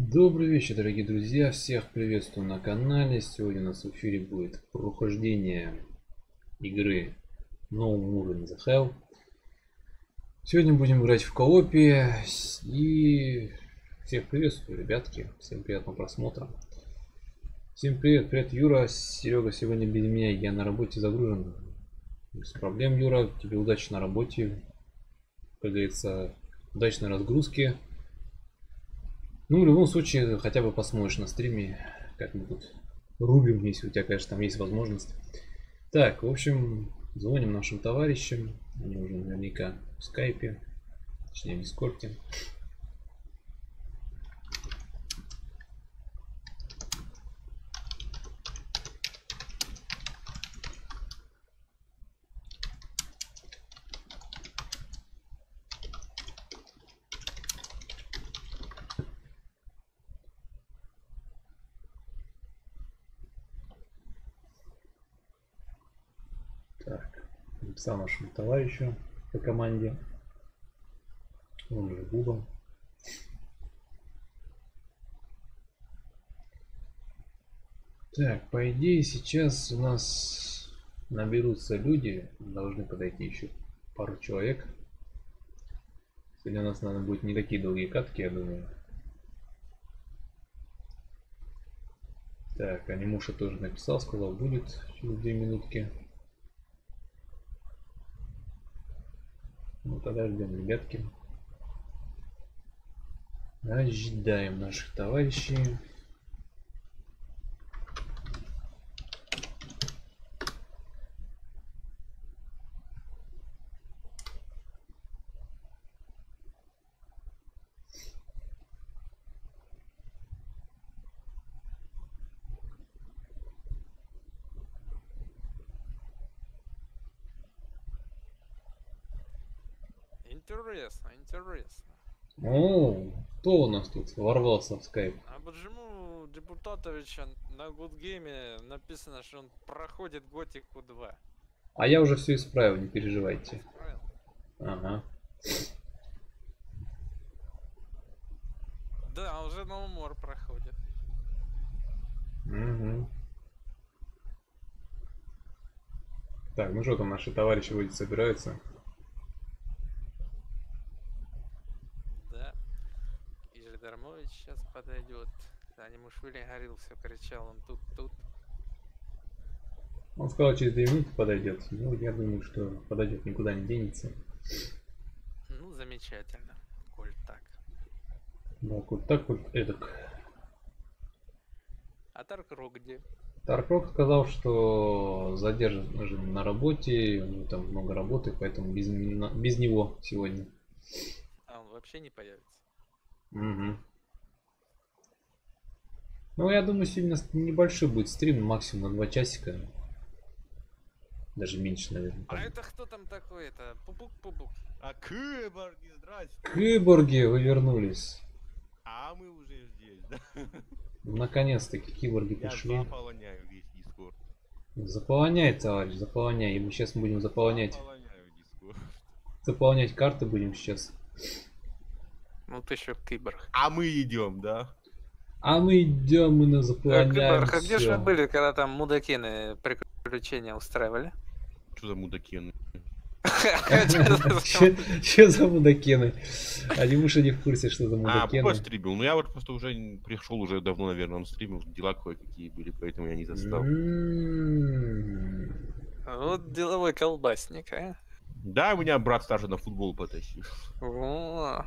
Добрый вечер, дорогие друзья, всех приветствую на канале. Сегодня у нас в эфире будет прохождение игры No More in the Hell. Сегодня будем играть в коопе и всех приветствую, ребятки, всем приятного просмотра. Всем привет, привет, Юра, Серега сегодня без меня, я на работе загружен. Без проблем, Юра, тебе удачи на работе, как говорится, удачной разгрузки. Ну, в любом случае, хотя бы посмотришь на стриме, как мы тут рубим, если у тебя, конечно, там есть возможность. Так, в общем, звоним нашим товарищам. Они уже наверняка в скайпе, точнее в дискорде. Так, написал нашему товарищу по команде. Он же Буба. Так, по идее сейчас у нас наберутся люди. Должны подойти еще пару человек. Сегодня у нас, наверное, будет не такие долгие катки, я думаю. Так, Анимуша тоже написал, сказал, будет через 2 минутки. Ну тогда ждем, ребятки. Ожидаем наших товарищей. Интересно, интересно. О, кто у нас тут ворвался в скайп? А почему у Депутатовича на Гудгейме написано, что он проходит Готику 2? А я уже все исправил, не переживайте. Исправил? Ага. Да, уже на умор проходит. Угу. Так, ну что там наши товарищи вроде собираются? Да. И Дармович сейчас подойдет. Анимушвили горел, все кричал, он тут. Он сказал, через 2 минуты подойдет. Ну, я думаю, что подойдет, никуда не денется. Ну, замечательно, коль так. Да, вот так вот эдак. А Таркро где? Таркрок сказал, что задержан на работе, у него там много работы, поэтому без него сегодня. А он вообще не появится? Угу. Ну, я думаю, сегодня небольшой будет стрим, максимум на 2 часика. Даже меньше, наверное. А это кто там такой? Это Пупук-Пупук. А кыборги, здрасте. Киборги, вы вернулись. А мы уже здесь, да? Наконец-таки киборги Я пришли. заполоняю весь дискорд. Заполоняй, товарищ, заполоняй. И мы сейчас будем заполнять. Заполоняю дискорд. Заполнять карты будем сейчас. Ну ты еще киборг. А мы идем, да? А мы идем, мы на заполняем. Киборг, а где же всё. вы были, когда там мудакины приключения устраивали? Что за мудаки? Че за мудакены? Анимуша не в курсе, что за А, мудакены. Буба стримил. Ну я вот просто уже пришел уже давно, наверное, он стримил. Дела кое-какие были, поэтому я не застал. Вот деловой колбасник, а? Да, меня брат старший на футбол потащил. О,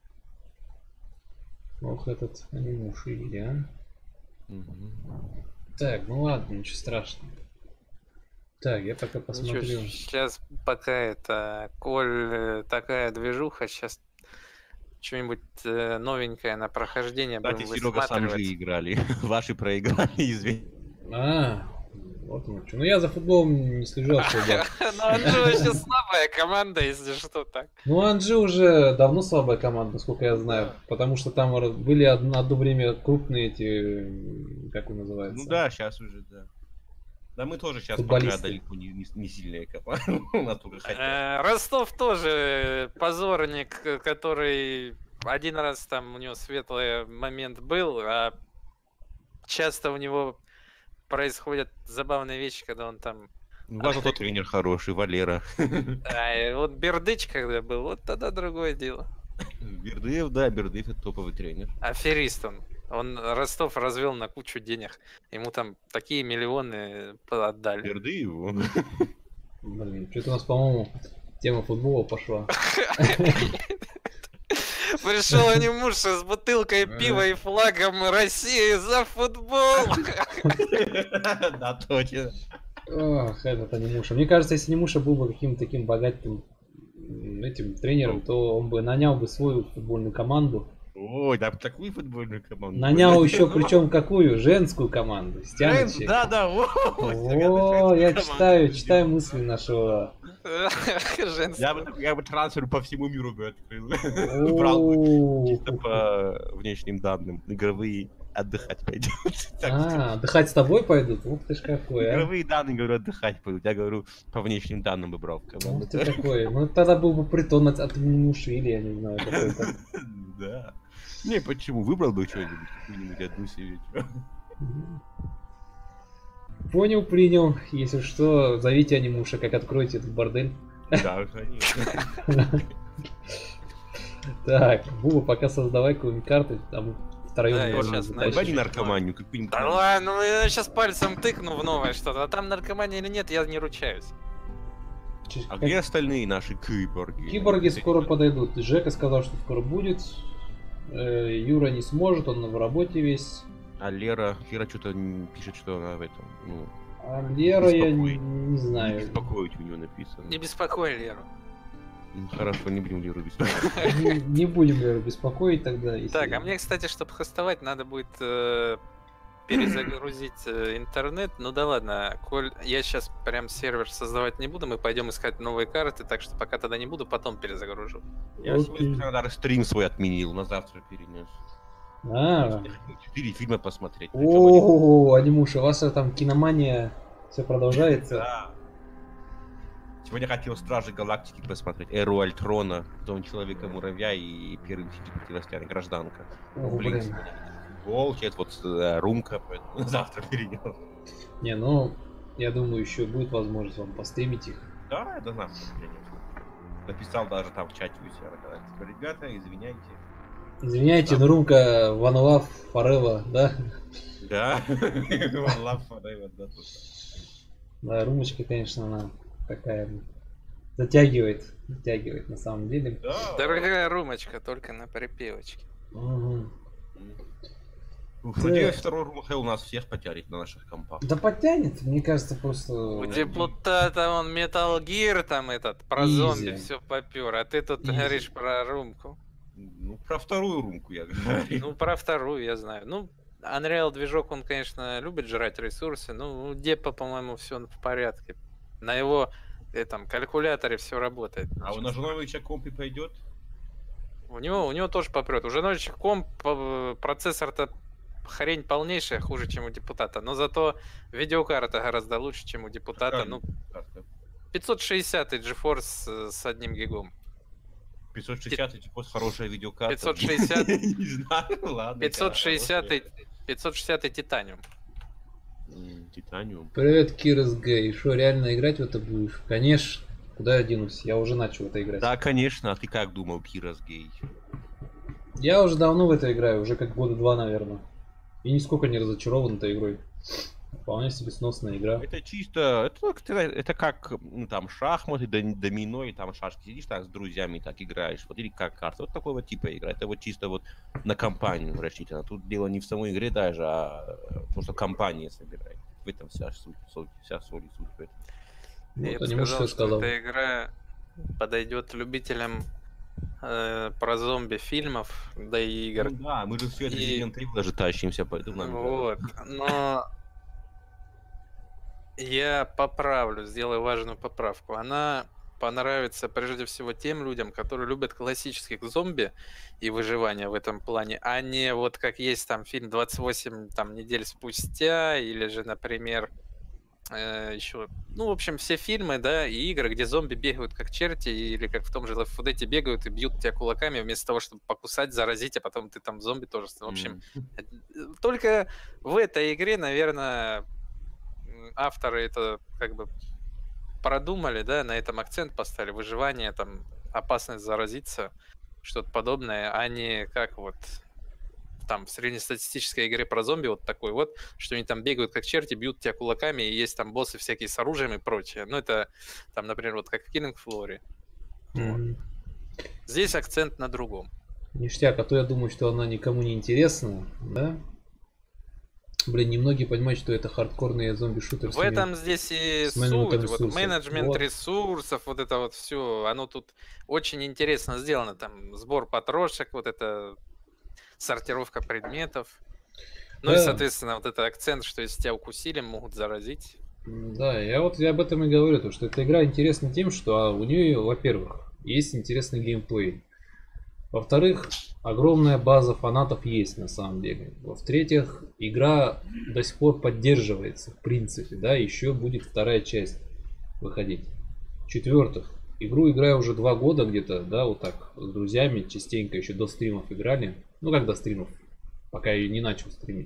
Ох, этот Анимуша, а. Мгм. Так, ну ладно, ничего страшного. Так, я пока посмотрю. сейчас пока это, коль такая движуха, сейчас что-нибудь новенькое на прохождение Кстати, будем Серега сам же высматривать. играли. Ваши проиграли, извини. А, вот оно что. Ну я за футболом не слежу особо. Ну, Анжи вообще слабая команда, если что так. Ну, Анжи уже давно слабая команда, насколько я знаю. Да. Потому что там были одно время крупные эти, как он называется? Ну да, сейчас уже, да. Да мы тоже сейчас пока Футболисты. далеко не сильная команда. У нас только хотят. Ростов тоже позорник, который один раз там у него светлый момент был, а часто у него происходят забавные вещи, когда он там... У вас зато тренер хороший, Валера. Вот Бердыч когда был, вот тогда другое дело. Бердыев, да, Бердыев это топовый тренер. Аферист он. Он Ростов развел на кучу денег. Ему там такие миллионы отдали. Бердыеву? Блин, что-то у нас, по-моему, тема футбола пошла. Пришел анимуша с бутылкой пива и флагом России за футбол. Да, точно. Ох, этот анимуша. Мне кажется, если анимуша был бы каким-то таким богатым этим тренером, то он бы нанял бы свою футбольную команду. Ой, да, такую футбольную команду. Нанял еще, причем какую? Женскую команду. С тяночек. Да, О, я читаю мысли нашего. Я бы трансфер по всему миру бы открыл. Брал бы чисто по внешним данным. Игровые отдыхать пойдет. Отдыхать с тобой пойдут? Ух ты ж какой, а. Игровые данные, говорю, отдыхать пойдут. Я говорю, по внешним данным бы брал. Ух ты такой. Ну тогда был бы притон от анимуши, или я не знаю, какой-то. Да. Не, почему? Выбрал бы что-нибудь, какую-нибудь одну себе. Понял, принял. Если что, зовите анимуша, как откроете этот бордель. Да, конечно. Так, Буба, пока создавай какую-нибудь карту, там втроем. Да, я можно щас затащить. Давай наркоманию какую-нибудь. Да ладно, ну я сейчас пальцем тыкну в новое что-то, а там наркомания или нет, я не ручаюсь. А где остальные наши киборги? Киборги скоро подойдут. Жека сказал, что скоро будет. Юра не сможет, он в работе весь. А Лера что-то пишет, что она в этом. Ну, А Лера я беспокоит. не знаю. Не беспокоить у него написано. Не беспокой Леру. Ну, хорошо, не будем Леру беспокоить. Не будем Леру беспокоить тогда. если- Так, а мне, кстати, чтобы хостовать, надо будет перезагрузить интернет. Ну да ладно, коль я сейчас прям сервер создавать не буду, мы пойдем искать новые карты, так что пока тогда не буду, потом перезагружу. Я сегодня даже стрим свой отменил, на завтра перенес. А, 4 фильма посмотреть. о, анимуша, ваша там киномания все продолжается. Да. Сегодня хотел Стражи Галактики посмотреть, Эру Альтрона, потом Человека-муравья и Первый мститель противостояния, Гражданка. О, Блин, блин. сегодня футбол, сейчас вот Румка, поэтому завтра перенес. Не, ну, я думаю, еще будет возможность вам постримить их. Да, это завтра перенес. Написал даже там в чате у себя на канале. Ребята, извиняйте. Извиняйте, но румка One Love Forever, да? Да, One Love Forever, да, тут. Да, румочка, конечно, она такая затягивает на самом деле. Да. Дорогая румочка, только на припевочке. Мгм. Ух, надеюсь, второй Румха у нас всех потянет на наших компах. Да подтянет, мне кажется, просто... У депутата он Metal Gear там этот, про Изи. зомби все попер, а ты тут Изи. говоришь про румку. Ну, про вторую Румку я говорю. Ну, про вторую я знаю. Ну, Unreal движок, он, конечно, любит жрать ресурсы, но у Депа, по-моему, все в порядке. На его этом калькуляторе все работает. А у Ножановича компе пойдет? У него тоже попрет. Уже ночью комп, процессор-то хрень полнейшая, хуже, чем у депутата. Но зато видеокарта гораздо лучше, чем у депутата. Какая Ну, карта? 560 GeForce с 1 гигом. 560 это просто хорошая видеокарта. 560. Не знаю, ладно. 560 Титаниум. Титаниум. Привет, Кирс Гей. Что, реально играть в это будешь? Конечно. Куда я денусь? Я уже начал в это играть. Да, конечно. А ты как думал, Кирас Гей? Я уже давно в это играю, уже как года 2, наверное. И нисколько не разочарован этой игрой. Вполне себе сносная игра. Это чисто, это как ну, там шахматы, домино и там шашки. Сидишь так с друзьями так играешь, вот или как карта. Вот такого типа игра. Это вот чисто вот на компанию рассчитано. Тут дело не в самой игре даже, а просто компания собирает. В этом вся суть в этом. Я Вот бы они муж сказал, что что сказал. эта игра подойдет любителям про зомби фильмов, да и игр. Ну да, мы же все от И- Resident Evil даже тащимся, поэтому нам Вот, но я поправлю, сделаю важную поправку. Она понравится прежде всего тем людям, которые любят классических зомби и выживание в этом плане, а не вот как есть там фильм 28 там, недель спустя, или же, например, еще, ну, в общем, все фильмы, да, и игры, где зомби бегают как черти, или как в том же Left 4 Dead бегают и бьют тебя кулаками вместо того, чтобы покусать, заразить, а потом ты там зомби тоже. В общем, только в этой игре, наверное, авторы это как бы продумали, да, на этом акцент поставили, выживание, там, опасность заразиться, что-то подобное, а не как вот там в среднестатистической игре про зомби вот такой вот, что они там бегают как черти, бьют тебя кулаками, и есть там боссы всякие с оружием и прочее. Ну, это там, например, вот как в Killing Floor. Вот. Здесь акцент на другом. Ништяк, а то я думаю, что она никому не интересна, да? Блин, немногие понимают, что это хардкорные зомби-шутеры. В этом здесь и суть, вот менеджмент вот. ресурсов, вот это вот все, оно тут очень интересно сделано. Там сбор потрошек, вот это сортировка предметов. Ну да. И, соответственно, вот это акцент, что если тебя укусили, могут заразить. Да, я об этом и говорю, то, что эта игра интересна тем, что у нее, во-первых, есть интересный геймплей. Во-вторых, огромная база фанатов есть на самом деле. В-третьих, игра до сих пор поддерживается, в принципе, да, еще будет вторая часть выходить. В-четвертых, игру играю уже 2 года где-то, да, вот так, с друзьями, частенько еще до стримов играли. Ну, как до стримов, пока я не начал стримить.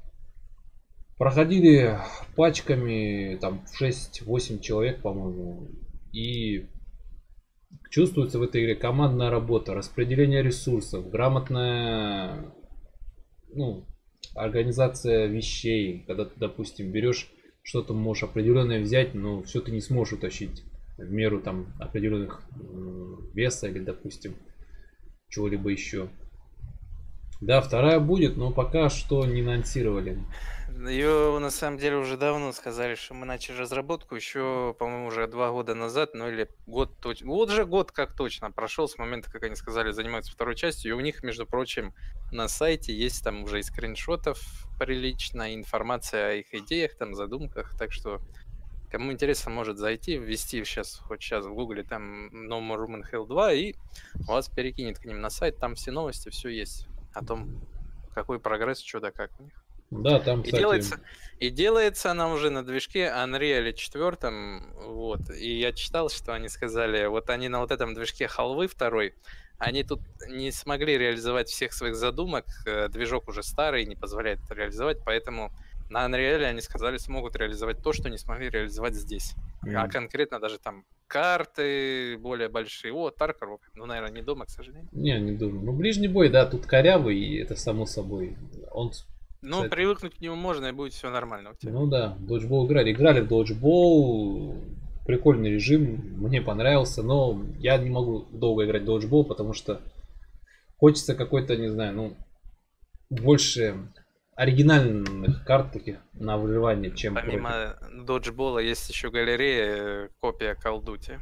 Проходили пачками, там, 6-8 человек, по-моему, и чувствуется в этой игре командная работа, распределение ресурсов, грамотная, ну, организация вещей. Когда ты, допустим, берешь что-то, можешь определенное взять, но все ты не сможешь утащить в меру там определенных веса или, допустим, чего-либо еще. Да, вторая будет, но пока что не анонсировали. Ее на самом деле уже давно сказали, что мы начали разработку еще, по-моему, уже 2 года назад, ну или год точно. Вот же год как точно прошел с момента, как они сказали, занимаются второй частью. И у них, между прочим, на сайте есть там уже и скриншотов прилично, и информация о их идеях, там, задумках. Так что, кому интересно, может зайти, ввести хоть сейчас в гугле там No More Room in Hell 2, и вас перекинет к ним на сайт, там все новости, все есть о том, какой прогресс, что да как у них. Да, там, кстати... И делается она уже на движке Unreal 4. Вот. И я читал, что они сказали, вот они на вот этом движке халвы 2, они тут не смогли реализовать всех своих задумок. Движок уже старый, не позволяет это реализовать, поэтому на Unreal они сказали, смогут реализовать то, что не смогли реализовать здесь. А конкретно даже там карты более большие. О, Тарков. Ну, наверное, не дома, к сожалению. Не думаю. Ну, ближний бой, да, тут корявый, и это само собой. Он... Ну, кстати, привыкнуть к нему можно, и будет все нормально у тебя. Ну да, доджбол играли. Играли в доджбол. Прикольный режим, мне понравился, но я не могу долго играть в доджбол, потому что хочется какой-то, не знаю, ну, больше оригинальных карт таких на выживание, чем помимо доджбола есть еще галерея, копия Call of Duty.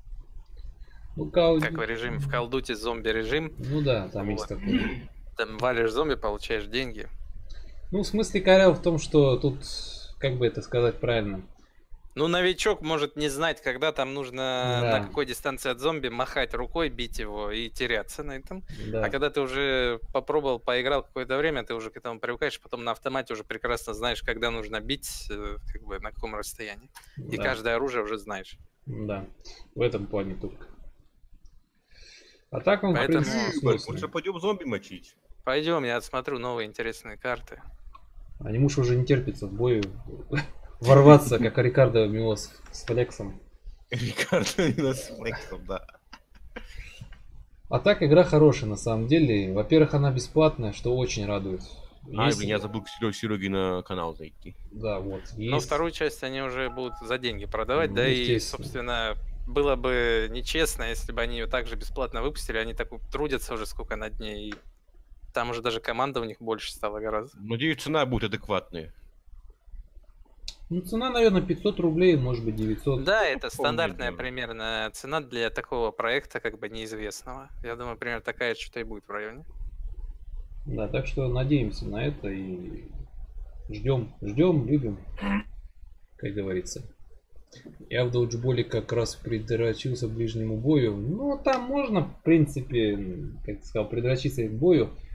Ну, как в режим, в Call of Duty зомби режим. Ну да, там вот есть такой. Там валишь зомби, получаешь деньги. Ну, в смысле коряв в том, что тут, как бы это сказать правильно. Ну, новичок может не знать, когда там нужно на какой дистанции от зомби махать рукой, бить его и теряться на этом. Да. А когда ты уже попробовал, поиграл какое-то время, ты уже к этому привыкаешь, потом на автомате уже прекрасно знаешь, когда нужно бить, как бы на каком расстоянии. И каждое оружие уже знаешь. Да, в этом плане только. А так он, поэтому... Лучше пойдем зомби мочить. Пойдем, я отсмотрю новые интересные карты. А не муж уже не терпится в бою ворваться, как Рикардо Милос с Флексом. Рикардо Милос с Флексом, да. А так игра хорошая на самом деле. Во-первых, она бесплатная, что очень радует. Блин, я забыл к Сереге на канал зайти. Да, вот. Но вторую часть они уже будут за деньги продавать, да, и, собственно, было бы нечестно, если бы они ее также бесплатно выпустили. Они так трудятся уже сколько над ней, и там уже даже команда у них больше стала гораздо. Надеюсь, цена будет адекватная. Ну, цена, наверное, 500 рублей, может быть, 900. Да, это стандартная примерно цена для такого проекта, как бы неизвестного. Я думаю, примерно такая что-то и будет в районе. Да, так что надеемся на это и ждем, любим, как говорится. Я в доджболе как раз придрочился к ближнему бою. Ну, там можно, в принципе, как ты сказал, придрочиться к бою.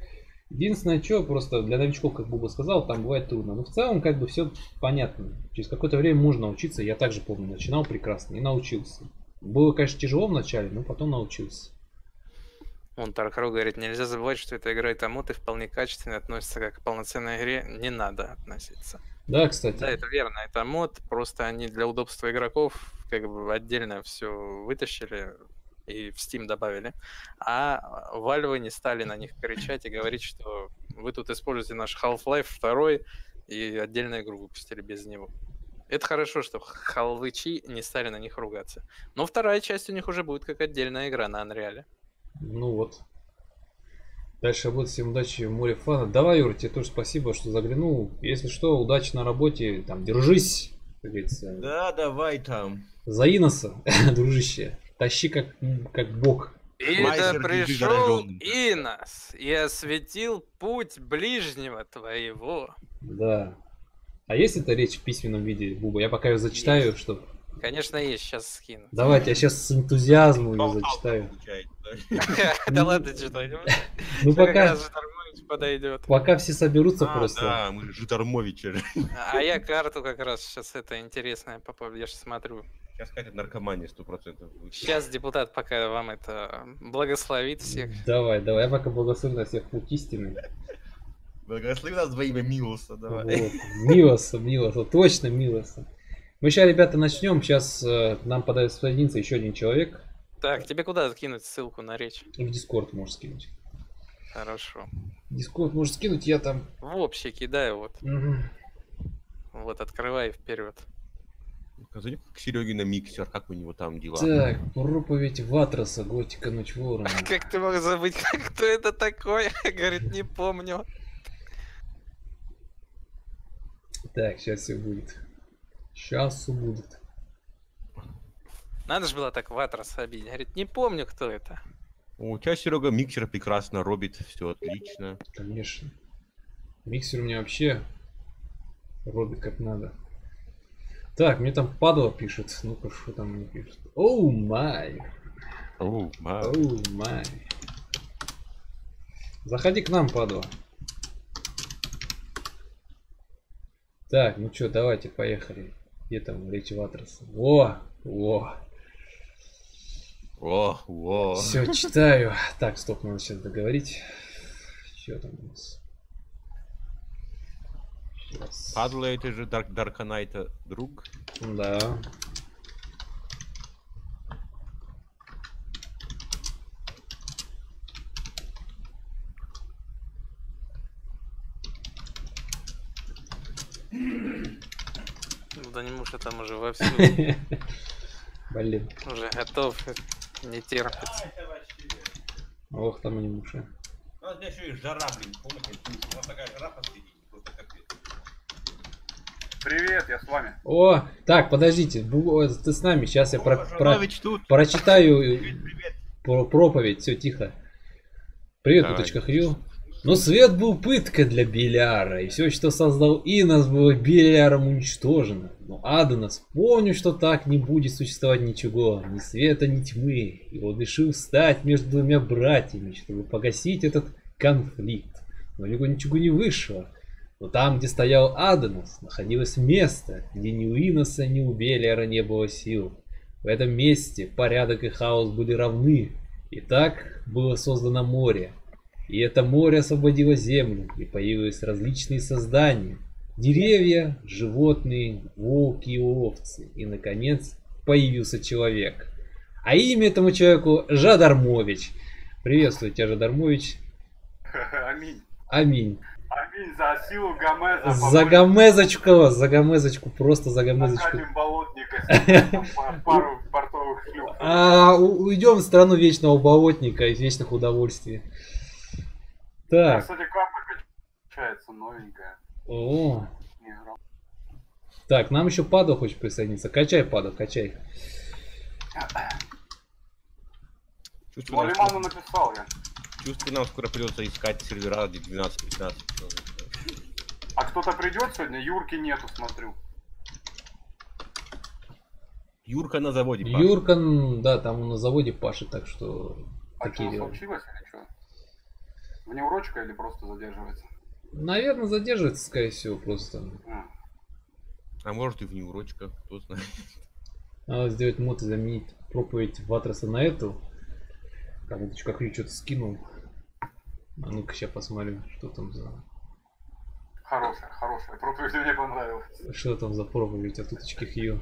Единственное, что просто для новичков, как Буба сказал, там бывает трудно. Но в целом, как бы все понятно. Через какое-то время можно научиться. Я также помню, начинал прекрасно и научился. Было, конечно, тяжело вначале, но потом научился. Он Таркру говорит, нельзя забывать, что эта игра это мод и вполне качественно относится как к полноценной игре. Не надо относиться. Да, кстати. Да, это верно, это мод, просто они для удобства игроков как бы отдельно все вытащили и в Steam добавили, а Valve не стали на них кричать и говорить, что вы тут используете наш Half-Life 2 и отдельную игру выпустили без него. Это хорошо, что халвычи не стали на них ругаться. Но вторая часть у них уже будет как отдельная игра на Unreal. Ну вот. Дальше будет. Всем удачи, море фана. Давай, Юра, тебе тоже спасибо, что заглянул. Если что, удачи на работе. Там, держись, как говорится. Да, давай там. За Иноса, дружище. Тащи как бог. И да пришел Инос и осветил путь ближнего твоего. Да. А есть это речь в письменном виде, Буба? Я пока ее зачитаю, Есть. что... Конечно, есть, сейчас скину. Давайте, я сейчас с энтузиазмом ее зачитаю. Да ладно, читай. Ну пока... подойдет. Пока все соберутся просто. Да, мы Житармовичи. А я карту как раз сейчас это интересное попробую, я же смотрю. Сейчас какая-то наркомания 100%. Сейчас депутат пока вам это благословит всех. Давай, я пока благословлю на всех путь истины. Благослови нас во имя Милоса, давай. Вот. Милоса, точно Милоса. Мы сейчас, ребята, начнем. Сейчас нам подсоединится еще один человек. Так, тебе куда скинуть ссылку на речь? В Дискорд можешь скинуть. Хорошо. Дискорд можешь скинуть, я там... В общий кидаю вот. Угу. Вот, открывай вперед. Скажи, как Серегина миксер, как у него там дела? Так, проповедь Ватраса, Готика, Ночь Ворона. Как ты мог забыть, кто это такой? Говорит, не помню. Так, сейчас все будет. Сейчас все будет. Надо же было так Ватраса обидеть. Говорит, не помню, кто это. У тебя, Серега, миксер прекрасно робит, все отлично. Конечно. Миксер у меня вообще робит как надо. Так, мне там падла пишет. Ну-ка, что там мне пишет? Оу май. Оу май. Заходи к нам, падла. Так, ну что, давайте, поехали. Где там речь Ватраса? Во. Все, читаю. Так, стоп, надо сейчас договорить. Что там у нас? Сейчас. Падла, это же Дарканайта друг. Да. Да не муж, там уже вовсю. Блин. Уже готов. Не терпится. Ох, там и не муша. У нас здесь еще и жара, блин, помните? У нас такая жара посреди, просто капец. Привет, я с вами. О, так, подождите, ты с нами, сейчас я Тут. прочитаю Привет. проповедь, все тихо. Привет, Давай. уточка Хрю. Но свет был пыткой для Беляра, и все, что создал Инос, было Беляром уничтожено. Но Адонос, помню, что так не будет существовать ничего, ни света, ни тьмы, и он решил встать между двумя братьями, чтобы погасить этот конфликт. Но у него ничего не вышло. Но там, где стоял Адонос, находилось место, где ни у Иноса, ни у Белиара не было сил. В этом месте порядок и хаос были равны, и так было создано море. И это море освободило землю, и появились различные создания. Деревья, животные, волки и овцы. И, наконец, появился человек. А имя этому человеку Жадармович. Приветствую тебя, Жадармович. Аминь. Аминь. Аминь за силу Гомеза. За гомезочку, просто за гомезочку. Накатим болотника, пару портовых шлюп. Уйдем в страну вечного болотника и вечных удовольствий. Так. Кстати, капа качается новенькая. О. Так, нам еще Падо хочет присоединиться. Качай, Падо, качай. Лиману написал я. Чувствую, нам скоро придется искать сервера 12-15. А кто-то придет сегодня? Юрки нету, смотрю. Юрка на заводе пашет. Юрка, да, там на заводе пашет, так что А такие что дела. случилось или что? Внеурочка или просто задерживается? Наверное, задерживается, скорее всего, просто. А может и в неурочках, кто знает. Надо сделать мод и заменить проповедь Ватреса на эту. Так, вот как я что-то скинул. А ну-ка, сейчас посмотрим, что там за... Хорошая. Проповедь мне понравилась. Что там за проповедь от уточки Хью?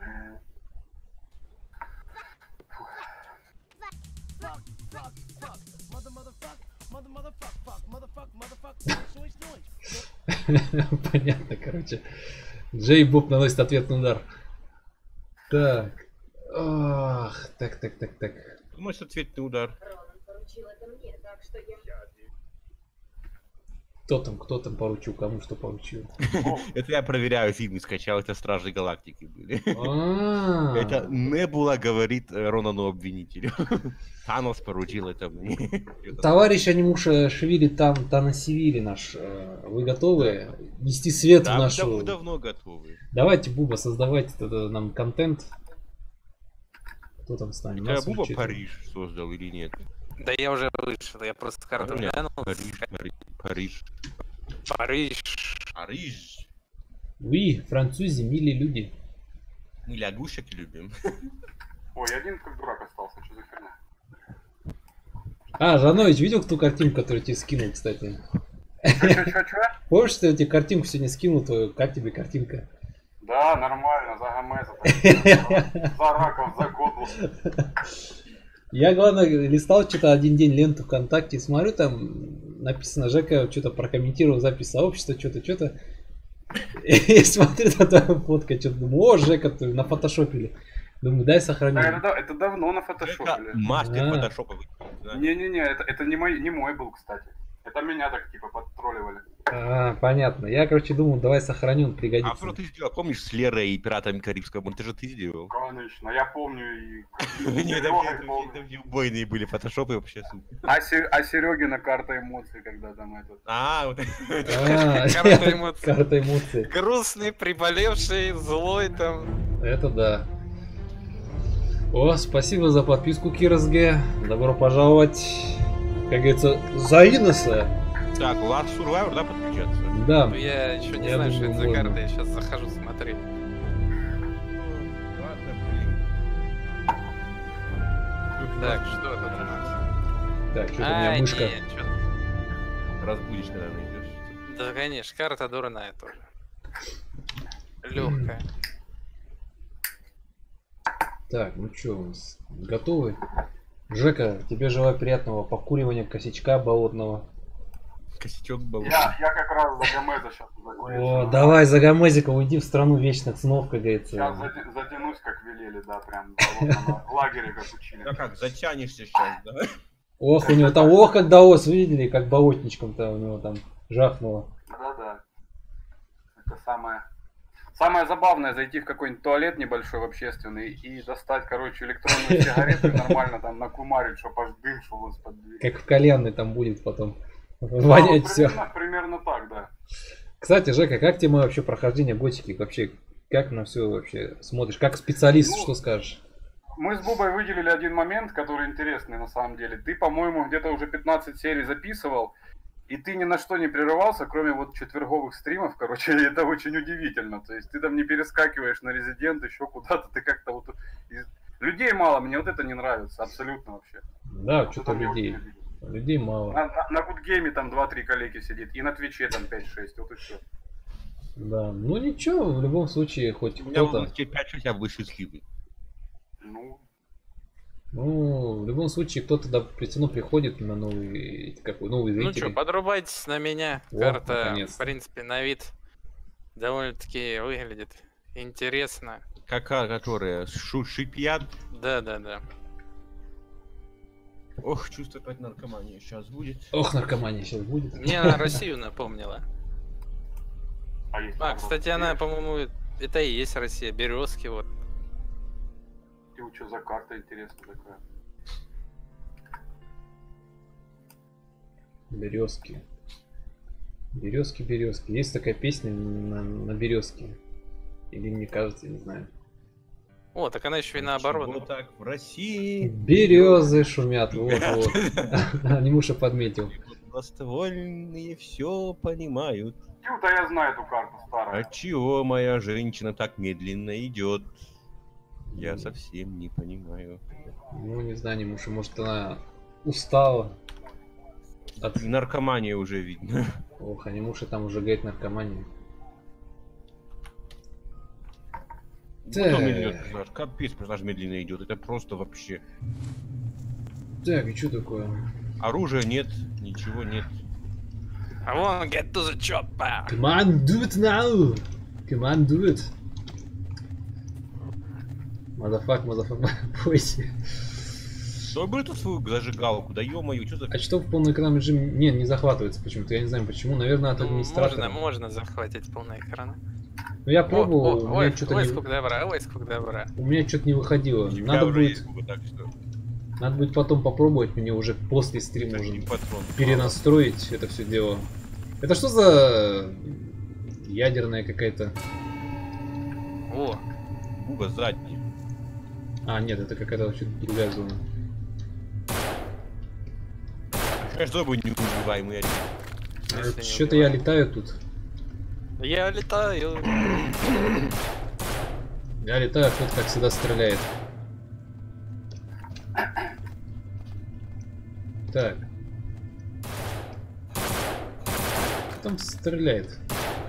Понятно, короче. Джей Боб наносит ответный удар. Так. Ах, так. Может ответный удар. Кто там поручил, кому что поручил? Это я проверяю фильмы, скачал, это Стражи Галактики были. А, Это Небула говорит Ронану обвинителю. Танос поручил это мне. товарищ Анимушашвили там Танасивили наш, вы готовы нести свет в Да, нашу... давно готовы. Давайте, Буба, создавайте тогда нам контент. Кто там с нами? Это Нас Буба учит. Париж создал или нет? Да я уже вышел, я просто карту Нет, глянул. Париж. Париж. Уи, французы, милые люди. Мы лягушек любим. Ой, один как дурак остался, что за херня? А, Жанович, видел ту картинку, которую тебе скинул, кстати? Чё? Помнишь, что я тебе картинку сегодня скинул твою? Как тебе картинка? Да, нормально, за Гомеза. За раков, за котлу. Я, главное, листал что-то один день ленту ВКонтакте, смотрю, там написано, Жека что-то прокомментировал запись сообщества, что-то. И смотрю, на твою фотку, что-то думаю, о, Жека, ты нафотошопили. Думаю, дай сохраню. Это давно на фотошопе. Мастер А. фотошопа. Не-не-не, это не мой был, кстати. Это меня так типа подтролливали. А, понятно. Я, короче, думал, давай сохраню, он А пригодится. что ты сделал? Помнишь, с Лерой и пиратами Карибского моря? Ты же ты сделал. Конечно, я помню и... Нет, Серёгой помню. там не убойные были фотошопы вообще. супер. А Серегина карта эмоций, когда там этот... А, вот А, Карта эмоций. карта эмоций. Грустный, приболевший, злой там. Это да. О, спасибо за подписку, Кирсге. Добро пожаловать, как говорится, за Иноса. Так, Last Survivor, да, подключаться? Да. Ну, я еще не Я знаю, что думаю, это за можно. карта, я сейчас захожу смотреть. Ладно, блин. Так, что тут у нас? Так, что-то у меня мышка. нет, чё-то- Разбудишь, когда найдешь. Да, конечно, карта дурная тоже. Легкая. Так, ну что, у нас готовы? Жека, тебе желаю приятного покуривания косячка болотного. Косячок был. Я как раз за Гомеза сейчас закурил. О, давай, Загомезика, уйди в страну вечных снов, как Сейчас говорится. затянусь, как велели, да, прям в лагере, как учили. Да как, затянешься сейчас, да? Ох, у него там, ох, как даос, видели, как болотничком-то у него там жахнуло. Да. Это самое забавное зайти в какой-нибудь туалет небольшой в общественный и достать, короче, электронную сигарету и нормально там накумарить, чтоб аж дым шел из-под двери. Как в кальянной там будет потом вонять Ну, все. примерно так, да. Кстати, Жека, как тебе вообще прохождение готики? Вообще, как на все вообще смотришь? Как специалист, Ну, что скажешь? Мы с Бубой выделили один момент, который интересный на самом деле. Ты, по-моему, где-то уже 15 серий записывал, и ты ни на что не прерывался, кроме вот четверговых стримов, короче, и это очень удивительно. То есть ты там не перескакиваешь на Резидент, еще куда-то, ты как-то вот... Людей мало, мне вот это не нравится, абсолютно вообще. Да, Вот что-то это мне людей. очень обидно. Людей мало. На Гудгейме там 2-3 коллеги сидит, и на Твиче там 5-6, вот и все. Да, ну ничего, в любом случае, хоть У меня кто-то. вот 5-6, я был счастливый. Ну, Ну, в любом случае, кто-то да, приходит на новый, какой, новый Ну зритель. что, подрубайтесь на меня. О, Карта, наконец-то. в принципе, на вид довольно-таки выглядит интересно. Какая, которая? Шипят? Да. Ох, чувство как наркомания сейчас будет. Ох, наркомания сейчас будет. Мне она Россию напомнила. есть А, там кстати, вот она, есть. по-моему, это и есть Россия. Березки вот. И вот что за карта интересная такая. Березки. Березки. Есть такая песня на березке. Или мне кажется, я не знаю. О, так она еще и наоборот. Вот так в России. Березы шумят, вот. Анимуша подметил. Слабоствольные все понимают. Тю-то я знаю эту карту старую. Отчего моя женщина так медленно идет? Я совсем не понимаю. Ну, не знаю, Немуша, может она устала. От... Наркомания уже видно. Ох, а Немуша там уже говорит наркоманию. Потом идет персонаж. Капец, персонаж медленно идет. Это просто вообще. Так, и что такое? Оружия нет, ничего нет. I wanna get to the chopper. Come on, do it now! Come on, do it! Мазафак, бойся. Что бы эту свою зажигалку? Да ё-моё, что за... А что в полный экран режим не захватывается почему-то? Я не знаю почему. Наверное, от администратора. Можно захватить полный экран. Ну я пробовал, у Ой, меня что-то не... сколько добра. У меня что-то не выходило. Надо будет потом попробовать, мне уже после стрима уже перенастроить это все дело. Это что за ядерная какая-то? О, Буба задняя. А, нет, это какая-то вообще другая зона. Что бы не убиваемый один. Что-то я летаю тут. я летаю. Я летаю, а кто-то как всегда стреляет. Так. Кто там стреляет?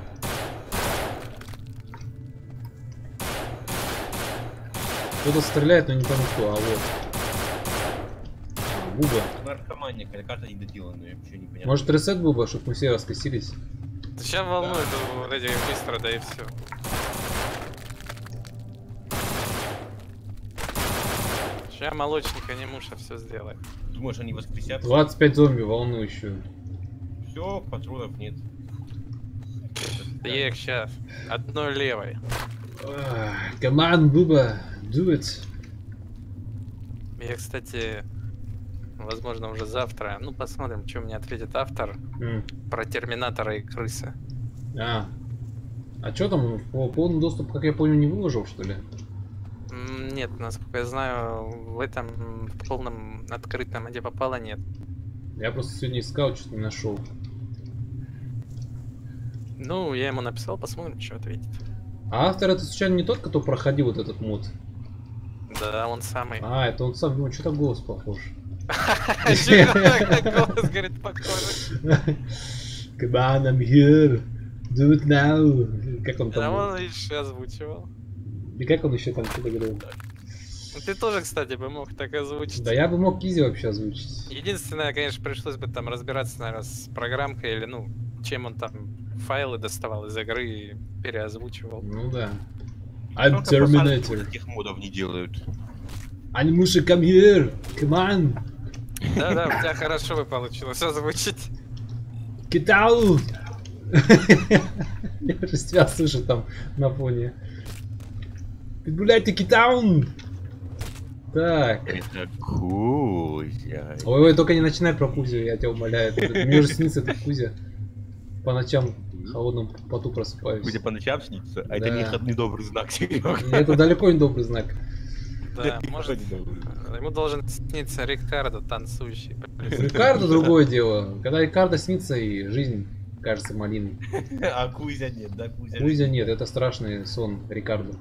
Кто-то стреляет, но не помню кто, а вот. Буба. Наркомания, какая карта недоделанная, вообще непонятно. Может ресет Буба, чтобы мы все раскосились? Сейчас волнует вроде быстро, да и все. Сейчас молочника Немуша все сделает. Думаешь, они воскресят? 25 зомби, волнующую. Все, патронов нет. Ек, сейчас. Одной левой. Команд, Буба, do it. Я, кстати, возможно, уже завтра. Ну, посмотрим, что мне ответит автор про Терминатора и крысы. А что там? Полный доступ, как я понял, не выложил, что ли? Нет, насколько я знаю, в этом в полном открытом, где попало, нет. Я просто сегодня искал, что-то не нашел. Ну, я ему написал, посмотрим, что ответит. А автор это случайно не тот, кто проходил вот этот мод? Да, он самый. А, это он сам, ну что-то голос похож. Голос, говорит, похож. Come on, I'm here. Do it now. Как он Да, там? он еще озвучивал. И как он еще там что-то говорил? Ты тоже, кстати, бы мог так озвучить. Да я бы мог Кизи вообще озвучить. Единственное, конечно, пришлось бы там разбираться, наверное, с программкой или, ну, чем он там файлы доставал из игры и переозвучивал. Ну да. I'm Terminator. Таких модов не делают. Анимуша, come here. Come on. Да-да, у тебя хорошо бы получилось озвучить. Get out. Я уже тебя слышу там на фоне. Гуляйте, get down. Так. Это Кузя. Ой, только не начинай про Кузю, я тебя умоляю. Мне уже снится этот Кузя. По ночам в холодном поту просыпаюсь. Кузя по ночам снится? А это Да. не добрый знак, Серега. Это далеко не добрый знак. Да, может, ему должен сниться Рикардо, танцующий. Рикардо другое дело. Когда Рикардо снится, и жизнь кажется малиной. А Кузя нет, да? Кузя нет, это страшный сон Рикардо.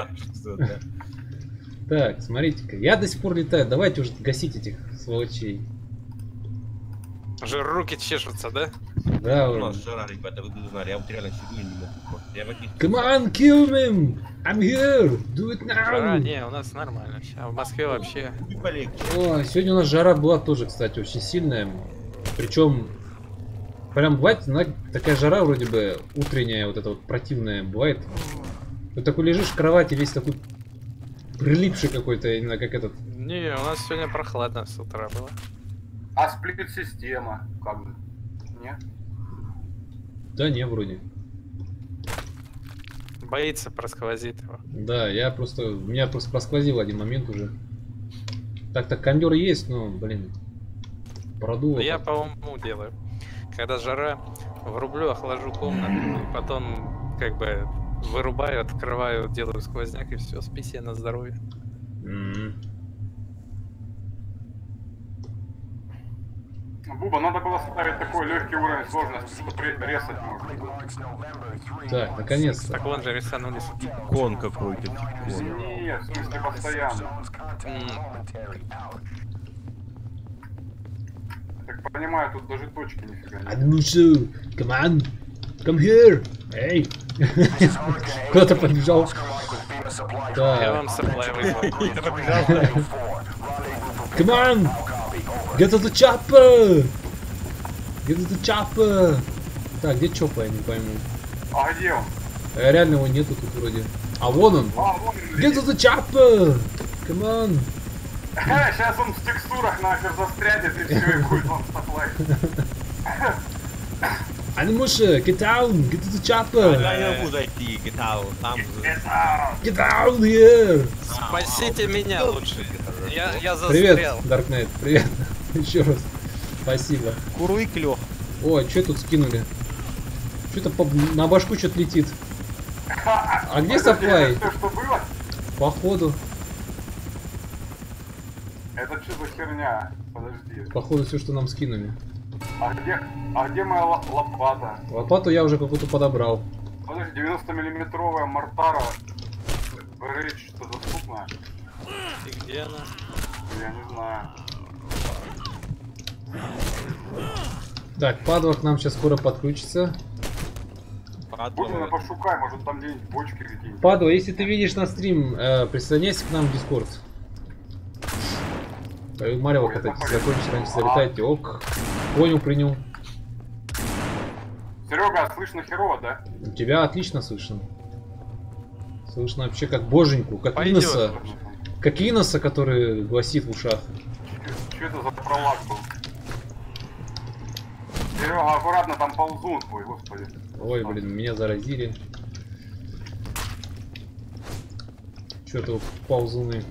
Так, смотрите-ка, я до сих пор летаю. Давайте уже гасить этих сволочей. Уже руки чешутся, да? Да, У уже. нас жара, ребята, вы бы знали, я вот реально сижу и не могу. Я в одних... Come on, kill him! I'm here! Do it Жара, now! не, у нас нормально. Сейчас в Москве вообще. И полегче. О, сегодня у нас жара была тоже, кстати, очень сильная. Причем, прям бывает, знаете, такая жара вроде бы утренняя, вот эта вот противная бывает. Ты такой лежишь в кровати, весь такой прилипший какой-то, именно как этот. Не, у нас сегодня прохладно с утра было. А сплит-система, как бы, не? Да не, вроде. Боится, просквозит его. Да, меня просто просквозил один момент уже. Так-то кондер есть, но, блин, продуло. Я по уму делаю. Когда жара, врублю, охлажу комнату, и потом как бы вырубаю, открываю, делаю сквозняк и все, спи себе на здоровье. Буба, надо было ставить такой легкий уровень сложности, чтобы резать можно было. Так, наконец-то. Так вон же рисанулись. Кон какой-то. Нет, в смысле постоянно. Так понимаю, тут даже точки нифига нет. Адмушу, come on, come here, эй. Кто-то побежал. Я Так, вам саплай вызвал. come on, get to the chopper, get to the chopper. Так, где Чопа, я не пойму. А где он? Реально его нету тут вроде. А вон он. А, вон он. Get to the chopper, come on. Сейчас он в текстурах нахер застрянет и все, и будет вам саплай. Адмуша, get down, get to the chopper. Я не могу зайти, гитал, там... Get down here. Спасите меня лучше. Я Привет, застрял. Dark Knight, привет. Еще раз. Спасибо. Куруй клёв. Ой, что тут скинули? Что-то на башку что-то летит. А где саплай? Это что было? Походу. Это что за херня? Подожди. Походу все, что нам скинули. А где моя лопата? Лопату я уже какую-то подобрал. Подожди, 90-миллиметровая мортара. Говорит, что доступна. И где она? Я не знаю. Так, падла к нам сейчас скоро подключится. Будем пошукай, может там где-нибудь бочки какие-нибудь. Падла, если ты видишь на стрим, присоединяйся к нам в Discord. Марио катайтесь, закончите раньше, залетайте. Ок. Понял, принял. Серега, слышно херово, да? Тебя отлично слышно. Слышно вообще как боженьку, как Пойдёт. Иноса. Как Иноса, который гласит в ушах. Что это за пролаг был? Серега, аккуратно, там ползун твой, господи. Ой, блин, меня заразили. Что-то ползуны.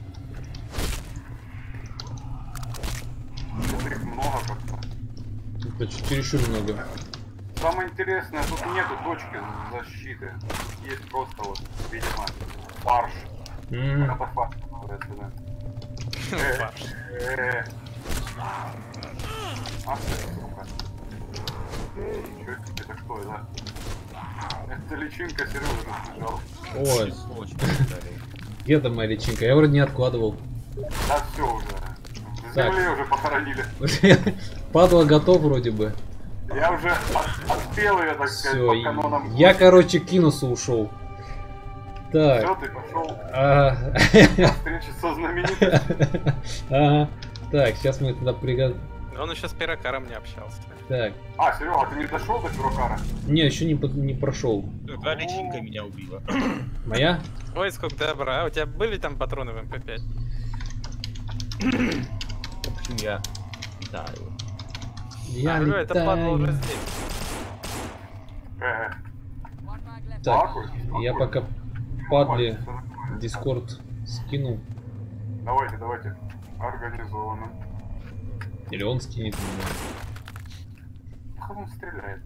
Их много как-то. Это чересчур много. Самое интересное, тут нету точки защиты. Есть просто вот, видимо, фарш. Это фарш, называется, да. Фарш. Ах ты, сука. Ничего себе, это кто, да? Это личинка Сережа сбежал. Ой, Очень где там моя личинка? Я вроде не откладывал. Да все уже. В Так. земле уже похоронили. Падла готов вроде бы. Я уже отпел ее, так сказать, Все, по канонам. я, короче, к Кинусу ушел. Так. Все, ты пошел А, встречи со знаменитостью. ага. Так, сейчас мы туда приготовим. Он еще с Пирокаром не общался. Так. А, Серега, ты не дошел до Пирокара? Не, еще не прошел. Какая личинка меня убила. Моя? Ой, сколько добра. А у тебя были там патроны в МП5? В общем, я летаю. Я Алло, это падла уже летаю. здесь. Так, Спокойно, я спокойно. пока падли в Дискорд скину. Давайте. Организованно. Или он скинет меня. Как он стреляет?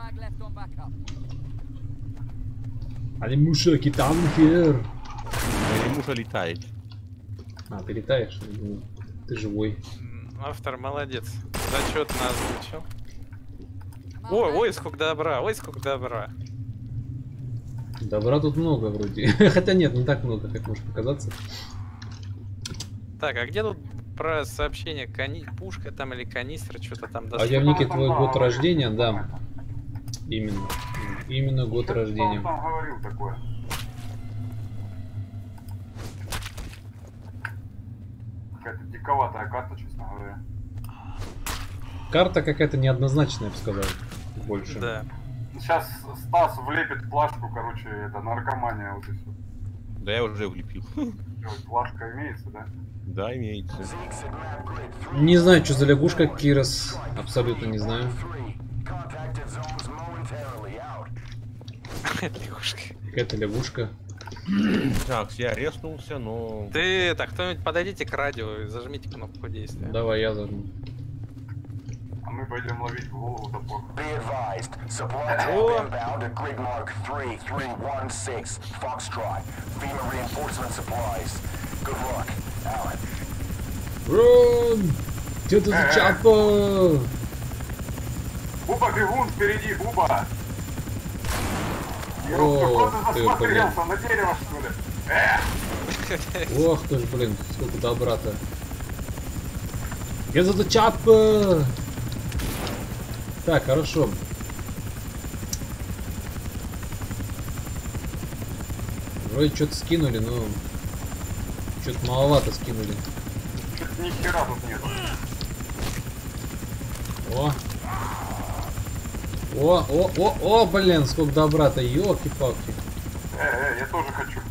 Алимуша, китан хер. Муша летает. А, ты летаешь? Я думал, ты живой. Автор молодец. Зачетно озвучил. Ой, сколько добра, ой, сколько добра. Добра тут много вроде. Хотя нет, не так много, как может показаться. Так, а где тут про сообщение пушка там или канистра, что-то там А я в нике твой Да, год да, рождения, да. Именно. Именно год Что-то рождения. он там говорил такое. Какая-то диковатая карта, честно говоря. Карта какая-то неоднозначная, я бы сказал. Больше. Да. Сейчас Стас влепит плашку, короче, это наркомания вот и все. Да я уже влепил. Плашка имеется, да? Да, имеется. Не знаю, что за лягушка Кирос. Абсолютно не знаю. Лягушка. Какая-то лягушка. Так, я резнулся, но... Ты это, кто-нибудь подойдите к радио и зажмите кнопку действия. Давай, я зажму. А мы пойдем ловить в голову топор. Be advised, supply drop inbound at grid mark 3316 Foxtrot. FEMA reinforcement supplies. Good luck, Alan. Run! Get to the chopper! Буба, бегун впереди, Буба! О, Кто ты ты, засмотрелся на дерево, что ли? Ох ты ж, блин, сколько добра-то. Get the chopper! Так, хорошо. Вроде что-то скинули, но что-то маловато скинули. Что-то ни хера тут нету. О, блин, сколько добра-то, ёлки-палки. Я тоже хочу.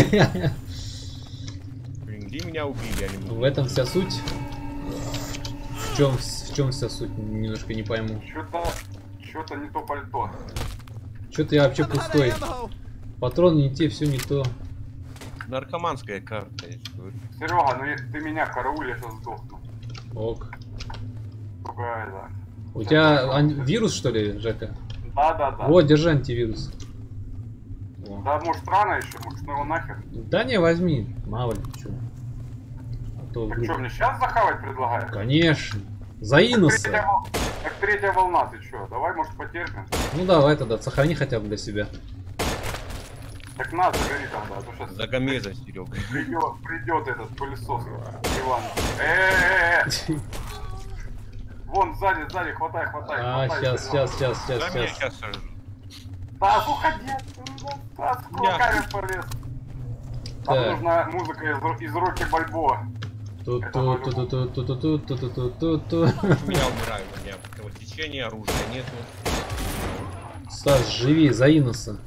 Блин, где меня убили, я не могу. В этом вся суть. В чем вся суть? Немножко не пойму. Что-то не то пальто. Что-то я вообще пустой. Патроны не те, все не то. Наркоманская карта, я говорю. Серега, ну если ты меня карауль, я сейчас сдохну. Ок. Другая, да. У тебя вирус, что ли, Жека? Да. Вот, держи антивирус. О. Да, может рано еще, может ну его нахер. Да не, возьми. Мало ли, что. А то Так вдруг- что, мне сейчас захавать предлагаешь? Конечно. За Иноса. Так третья волна, ты что? Давай, может, потерпим? Ну давай тогда, сохрани хотя бы для себя. Так надо, загори там, да, а то сейчас За Гомеза, Серега. придет этот пылесос, Иван. Вон, сзади, хватай. А, хватай, сейчас. Да меня сейчас сажу. Да, уходи, да, с кулаками полез. Там Так. нужна музыка из Рокки Бальбоа. Ту-ту-ту-ту-ту-ту-ту-ту-ту. Я умираю, у меня кровотечения, оружия нету. Стас, живи за Иноса.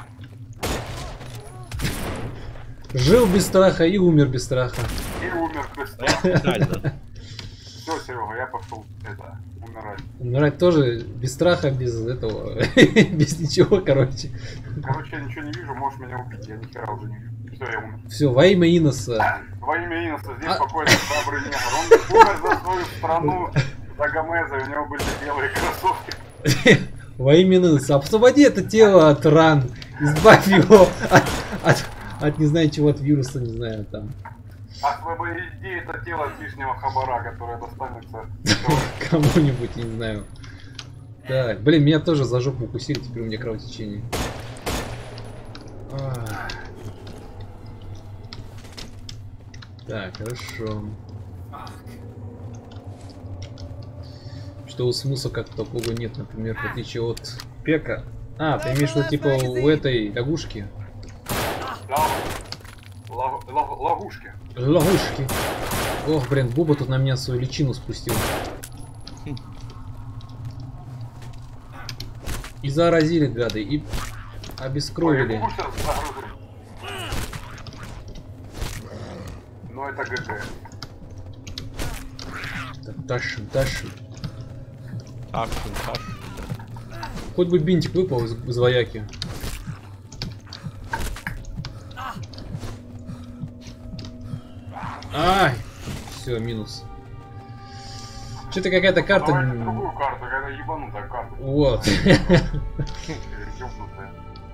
Жил без страха и умер без страха. И умер без А я специально. Все, Серега, я пошел умирать. Умирать тоже без страха, без этого, без ничего, короче. Короче, я ничего не вижу, можешь меня убить, я ни хера уже не вижу. Все, я умер. Все, во имя Иноса. Во имя Иноса, здесь спокойно храбрый негр. Он умер за свою страну, за Гомеза, у него были белые кроссовки. Во имя Иноса. Освободи это тело от ран. Избавь его от не знаю чего, от вируса, не знаю, там. Освободи это тело от лишнего хабара, которое достанется. Кому-нибудь, не знаю. Так, блин, меня тоже за жопу укусили, теперь у меня кровотечение. Ах. Так, хорошо. Что у Смуса как такого нет, например, в отличие от Пека. А, ты имеешь в виду типа у этой лягушки? Лягушки. Лягушки. Ох, блин, Буба тут на меня свою личину спустил. И заразили, гады, и обескровили. Ну это ГГ. Так, тащим. Ташин. Хоть бы бинтик выпал из вояки. Ай! Все, минус. Что-то какая-то карта. Давайте другую карту, какая-то ебанутая карта. Вот. Ёбнутая.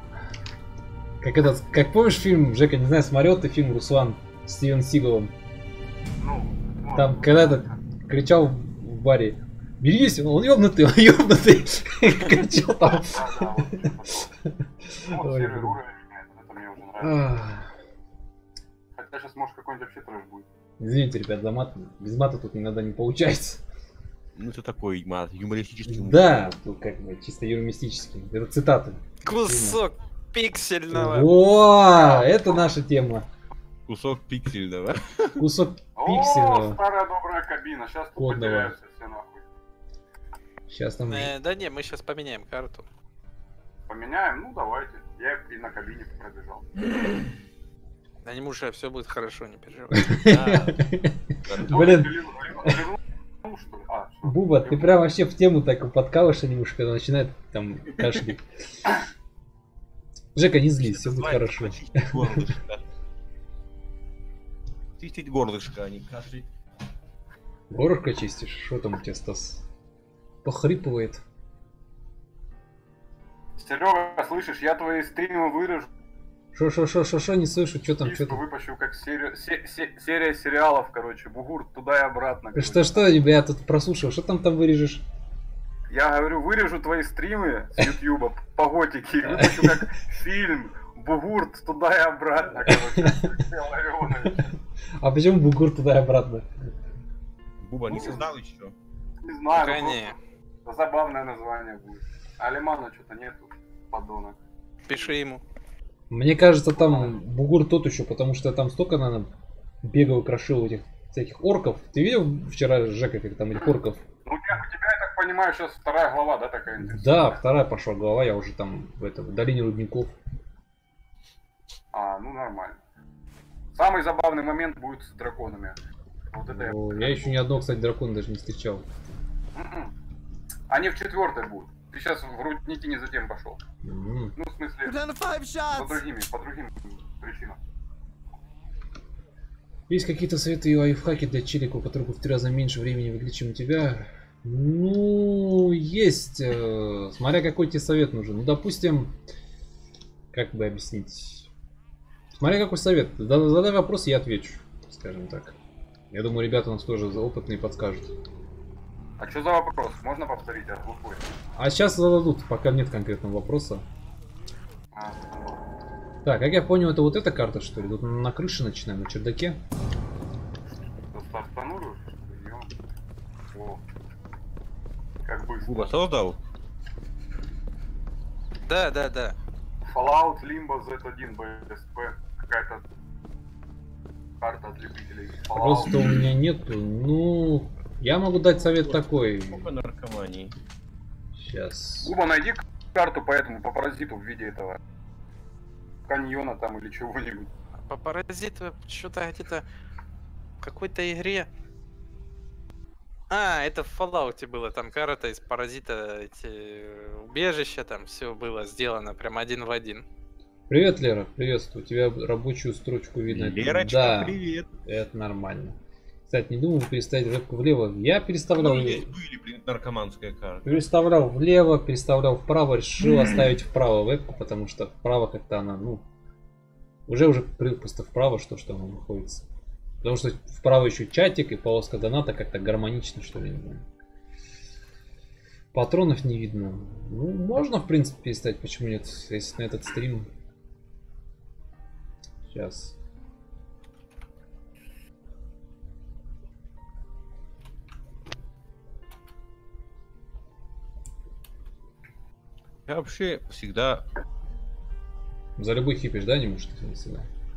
Как помнишь фильм, Жека, не знаю, смотрел ты фильм «Руслан» с Стивен Сигалом? Ну, Там когда-то кричал в баре: берись, он ёбнутый, кричал там. Да, вот Ой, серый блин. уровень меняется, это мне уже нравится. Ах. Хотя сейчас может какой-нибудь вообще трэш будет. Извините, ребят, за мат. Без мата тут иногда не получается. Ну это такой юмористический. Да, тут как бы чисто юмористический. Это цитаты. Кусок пиксельного. О, это наша тема. Кусок пиксельного. Кусок О, пиксельного. старая добрая кабина, сейчас тут Кодного. потеряются все нахуй. Сейчас там. Да не, мы сейчас поменяем карту. Поменяем? Ну давайте. Я и на кабине пробежал. Да не муж, все будет хорошо, не переживай. Блин, Ну что ли? А, всё. Буба, ты прям вообще в тему так подкалываешь немножко, когда начинает там кашлять. Жека, не злись, все будет хорошо. Чистить горлышко, а не кашлять. Горлышко чистишь? Что там у тебя, Стас? Похрипывает. Серега, слышишь, я твои стримы выражу. Шо, не слышу, что там, что Книжку там. выпущу как серия сериалов, короче. Бугур туда и обратно. короче. Что, я тут прослушал, что там вырежешь? Я говорю, вырежу твои стримы с Ютьюба по готике и выпущу как фильм «Бугурт» туда и обратно, короче. А почему бугур туда и обратно? Буба не создал еще. Не знаю, Пока ну не. просто забавное название будет. А Алимана что-то нету, подонок. Пиши ему. Мне кажется, там бугур тот еще, потому что там столько, наверное, бегал, крошил этих всяких орков. Ты видел вчера, Жека, как там этих орков? Ну, у тебя, я так понимаю, сейчас вторая глава, да, такая интересная? Да, вторая пошла глава, я уже там в долине рудников. А, ну нормально. Самый забавный момент будет с драконами. Вот это Я еще ни одного, кстати, дракона даже не встречал. Они в 4-й будут. Ты сейчас в рудники не затем пошел. Ну, в смысле, по другим причинам. Есть какие-то советы и лайфхаки для челика, у которого в 3 раза меньше времени выглядит, чем у тебя? Ну, есть. Смотря какой тебе совет нужен. Ну, допустим, как бы объяснить? Смотря какой совет. Задай вопрос, я отвечу, скажем так. Я думаю, ребята у нас тоже опытные подскажут. А что за вопрос? Можно повторить? Я глухой. А сейчас зададут, пока нет конкретного вопроса. Так, как я понял, это вот эта карта, что ли? Тут на крыше начинаем, на чердаке. Стартанули? О. Как быстро. Буба создал? Да. Fallout, Limbo, Z1, BSP. Какая-то карта от любителей. Fallout. Просто у меня нету. Ну, я могу дать совет такой. Сколько наркомании? Сейчас. Губа, найди карту по этому, по паразиту в виде этого каньона там или чего-нибудь. По паразиту что-то где-то в какой-то игре. А, это в Fallout было, там карта из паразита, эти убежища, там все было сделано прям один в один. Привет, Лера, приветствую. У тебя рабочую строчку видно. Лерочка, да, привет. это нормально. Кстати, не думал переставить вебку влево. Я переставлял, Ну, здесь были, блин, наркоманская карта. переставлял влево, переставлял вправо, решил оставить вправо вебку, потому что вправо как-то она, ну, уже просто вправо, что она находится. Потому что вправо еще чатик и полоска доната как-то гармонично, что ли, не знаю. Патронов не видно. Ну, можно, в принципе, переставить, почему нет, если на этот стрим. Сейчас. Я вообще всегда... За любой хипиш, да, не может всегда?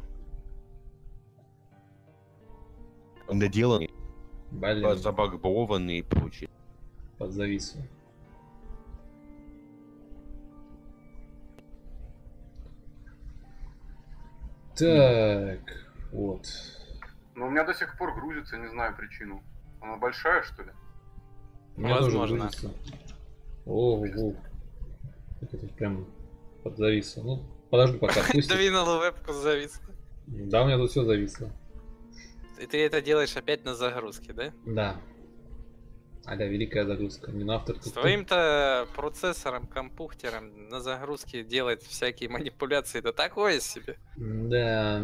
Доделанный, Блин, забагбованный и прочее. подзависло. Так, вот. Но у меня до сих пор грузится, не знаю причину. Она большая, что ли? У меня тоже Возможно. грузится. Ого. Это тут прям подзависло. Ну, подожди пока отпустит. Двинула вебку завис. Да, у меня тут все зависло. И ты это делаешь опять на загрузке, да? Да. Аля, великая загрузка. Не на автор. С твоим-то процессором, компьютером на загрузке делать всякие манипуляции, это такое себе. Да.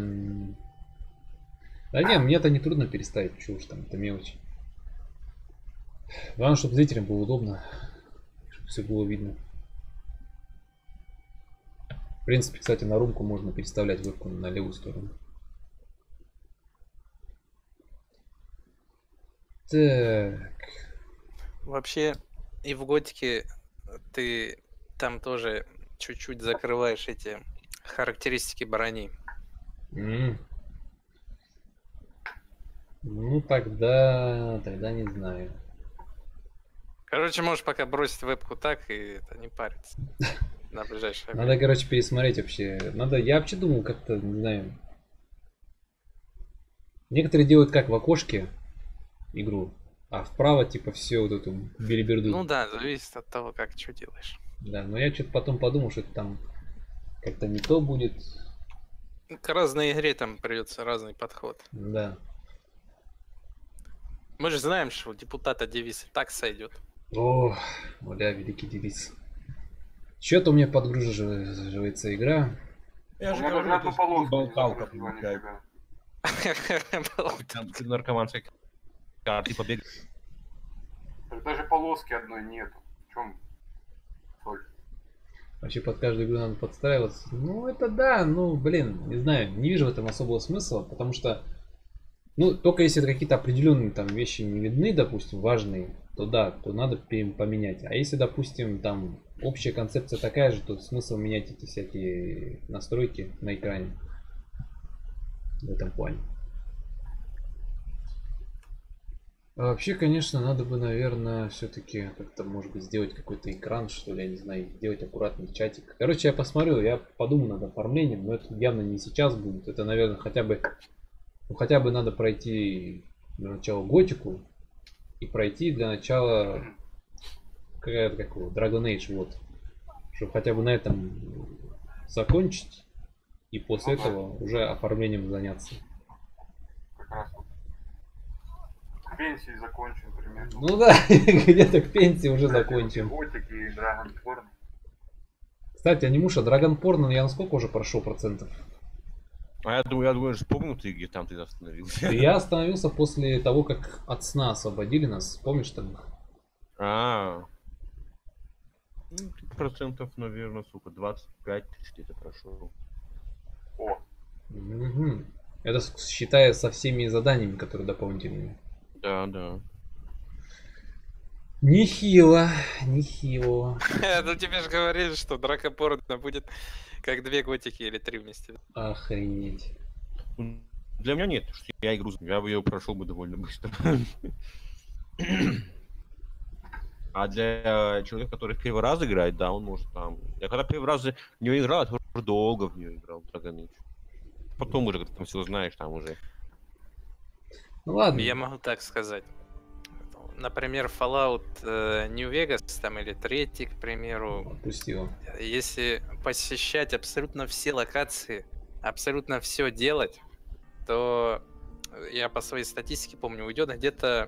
Да не, мне это не трудно переставить, чего уж там, это мелочь. Главное, чтобы зрителям было удобно, чтобы все было видно. В принципе, кстати, на румку можно переставлять вебку на левую сторону. Так. Вообще, и в готике ты там тоже чуть-чуть закрываешь эти характеристики брони. Ну тогда не знаю. Короче, можешь пока бросить вебку так и это не париться. На ближайшее Надо, короче, пересмотреть вообще. Я вообще думал как-то, не знаю. Некоторые делают как в окошке игру, а вправо типа все вот эту билиберду. Ну да, зависит от того, как что делаешь. Да, но я что-то потом подумал, что это там как-то не то будет. К разной игре там придется разный подход. Да. Мы же знаем, что у депутата девиз и так сойдет. О, бля, великий девиз. Что-то у меня подгруживается игра. Я У же меня даже говорю, одну это полоску не болталка загрузила, получает. нифига. Там ты наркоманской карты побег. Так даже полоски одной нету. В чем соль? Вообще под каждую игру надо подстраиваться. Ну это да, ну блин, не знаю, не вижу в этом особого смысла, потому что, ну только если какие-то определенные там вещи не видны, допустим, важные, то да, то надо поменять. А если, допустим, там общая концепция такая же, то смысл менять эти всякие настройки на экране в этом плане. А вообще, конечно, надо бы, наверное, все-таки как-то, может быть, сделать какой-то экран, что ли, я не знаю, сделать аккуратный чатик. Короче, я посмотрю, я подумаю над оформлением, но это явно не сейчас будет. Это, наверное, хотя бы надо пройти для начала готику и пройти для начала какого Dragon Age, вот. Чтобы хотя бы на этом закончить и после этого уже оформлением заняться. Как раз вот к пенсии закончим примерно. Ну да, где-то к пенсии уже закончим. Готики и Dragonborn. Кстати, анимуша, Dragon Porn, я насколько уже прошел процентов? А я думаю, что помню ты, где там ты остановился. Я остановился после того, как от сна освободили нас. Помнишь там? Ну, процентов, наверное, сука, 25 где-то прошел. О, Угу. Это считая со всеми заданиями, которые дополнительные. Да. Нехило, нехило. Ну тебе же говорили, что драка порно будет как 2 готики или 3 вместе. Охренеть. Для меня нет, потому что я игру, я бы ее прошел бы довольно быстро. А для человека, который в первый раз играет, да, он может там... Я когда первый раз в нее играл, я тоже долго в нее играл, в Dragon Age. Потом уже, когда ты там все знаешь, там уже... Ну ладно. Я могу так сказать. Например, Fallout New Vegas там или 3, к примеру, Отпустила. если посещать абсолютно все локации, абсолютно все делать, то я по своей статистике помню, уйдет где-то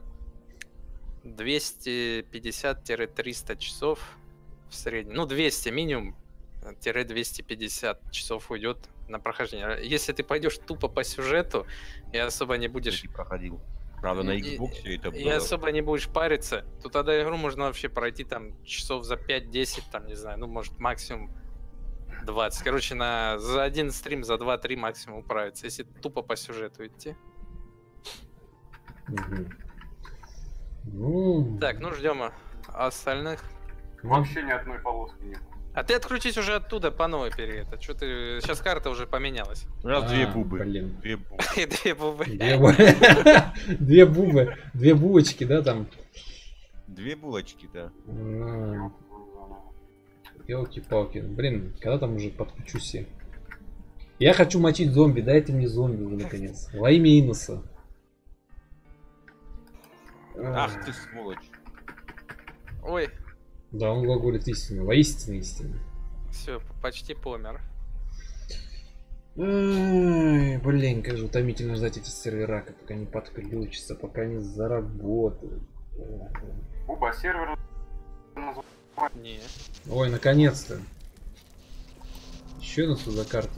250-300 часов в среднем. Ну, 200 минимум, 250 часов уйдет на прохождение. Если ты пойдешь тупо по сюжету и особо не будешь... Я проходил. Правда, на Xbox это было... И особо не будешь париться, то тогда игру можно вообще пройти там часов за 5-10, там, не знаю, ну, может, максимум 20. Короче, за один стрим, за 2-3 максимум управиться, если тупо по сюжету идти. Угу. Ну... Так, ну ждем остальных. вообще ни одной полоски нет. А ты отключись уже оттуда по новой перед. Что ты... Сейчас карта уже поменялась. Раз две бубы. Блин. Две бубы. Две бубы. Две бубы. Две булочки, да, там? Две булочки, да. Елки-палки. Блин, когда там уже подключусь я? Я хочу мочить зомби, дайте мне зомби уже наконец. Во имя Инуса. Ах ты сволочь. Ой, Да, он глаголит истину. Воистину истину. все, почти помер. Ай, блин, как же утомительно ждать эти сервера, пока не подключатся, пока не заработают. Буба, сервер Не. Ой, наконец-то. Еще нас за карты.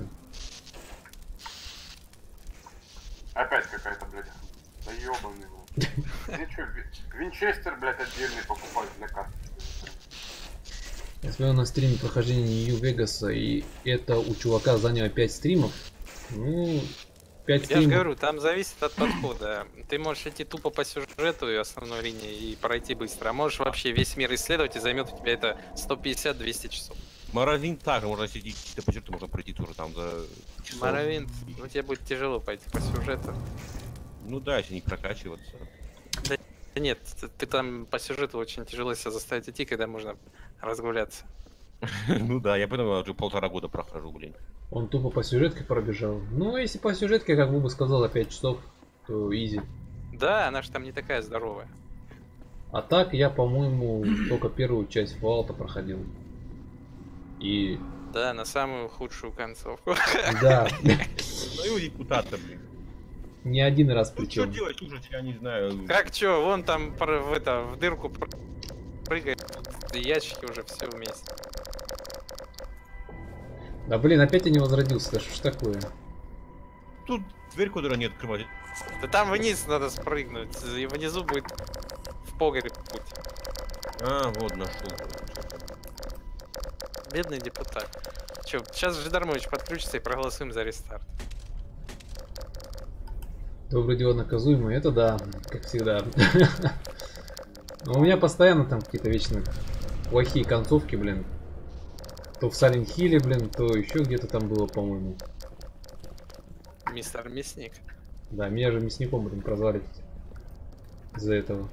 опять какая-то, блядь. Да ебаный, блядь. Ты чё, Винчестер, блядь, отдельный покупать для карты. Я смотрел на стриме прохождения Нью-Вегаса, и это у чувака заняло 5 стримов. Ну, 5 Я стримов. же говорю, там зависит от подхода. Ты можешь идти тупо по сюжету и основной линии и пройти быстро. А можешь вообще весь мир исследовать, и займет у тебя это 150-200 часов. Моровин также можно сидеть, какие-то почерты можно пройти тоже там за часов. Моровинт, ну тебе будет тяжело пойти по сюжету. Ну да, если не прокачиваться. Да нет, ты там по сюжету очень тяжело себя заставить идти, когда можно разгуляться. Ну да, я поэтому уже 1,5 года прохожу, блин. Он тупо по сюжетке пробежал. Ну, если по сюжетке, как Буба сказал, за 5 часов, то изи. Да, она же там не такая здоровая. А так, я, по-моему, только первую часть Fallout проходил. И... Да, на самую худшую концовку. Да, Ну и депутат-то, блин. не один раз Ну что причем. делать, слушайте, я не знаю. Как чё, вон там в дырку прыгает, ящики уже все вместе. Да блин, опять я не возродился, да что ж такое? Тут дверь, которая не открывать. Да там вниз надо спрыгнуть, и внизу будет в погреб путь. А, вот нашел. Бедный депутат. Че, сейчас Жидармович подключится и проголосуем за рестарт. Доброе дело наказуемое, это да, как всегда. Но у меня постоянно там какие-то вечно плохие концовки, блин. То в Silent Hill'е, блин, то еще где-то там было, по-моему. Мистер Мясник. Да, меня же мясником, блин, прозвали из-за этого.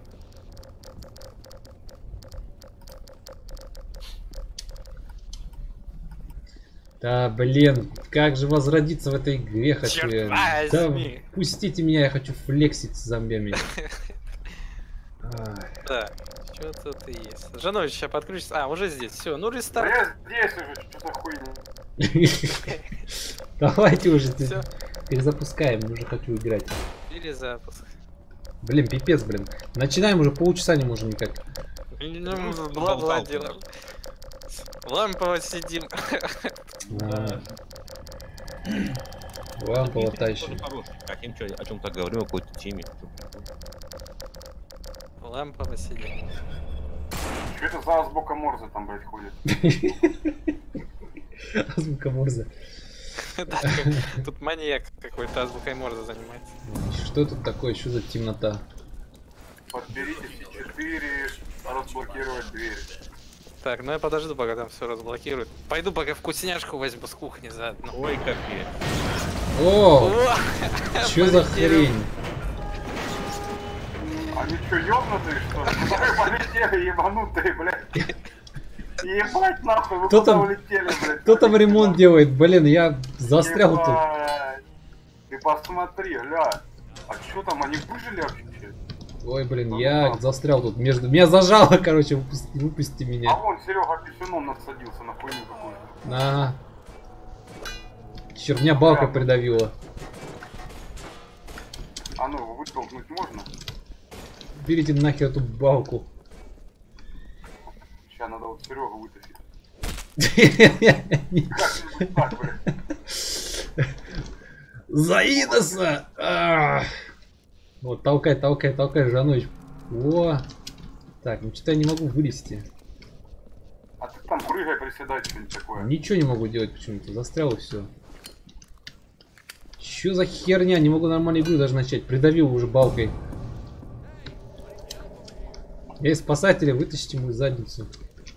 Да, блин, как же возродиться в этой игре хочу Черт я. Да, возьми. пустите меня, я хочу флексить с зомбями. Ай. Да, что-то ты есть. Жанович сейчас подключится. А, уже здесь. Все, ну Да рестарт. я здесь уже, что за хуйня. Давайте уже Всё. перезапускаем, уже хочу играть. Перезапуск. Блин, пипец, блин. Начинаем уже полчаса не можем никак. Ну, бла-бла делаем. Лампово сидим. А. Лампово тащим. Хотим о чем-то говорим, о какой-то теме. Лампово сидим. Что это за азбука Морзе там, блядь, ходит? Азбука Морзе. Да, тут маньяк какой-то азбукой Морзе занимается. Что тут такое? Что за темнота? Подберите C4, разблокировать дверь. Так, ну я подожду, пока там все разблокируют. Пойду пока вкусняшку возьму с кухни заодно. Ой, капец. О, О! что за Полетели. хрень? Они что, ёбнутые, что ли? Вы полетели, ебанутые, блядь. Ебать нахуй, вы Кто куда там- улетели, блядь? Кто там ремонт делает? Блин, я застрял тут. Ебать. Ты посмотри, ля. А что там, они выжили вообще? Ой, блин, я застрял тут между... Меня зажало, короче, выпусти А меня. вон Серега писюном насадился на хуйню какую-то. На. Черт, меня балка придавила. А ну, его вытолкнуть можно? Берите нахер эту балку. Сейчас надо вот Серегу вытащить. Как-нибудь так, блядь. Заидоса! Вот, толкай, Жанович. О! Так, ну что-то я не могу вылезти. А ты там прыгай, приседай, что-нибудь такое. Ничего не могу делать почему-то. Застрял и все. Что за херня? Не могу нормально игру даже начать. Придавил уже балкой. Эй, спасатели, вытащите мою задницу.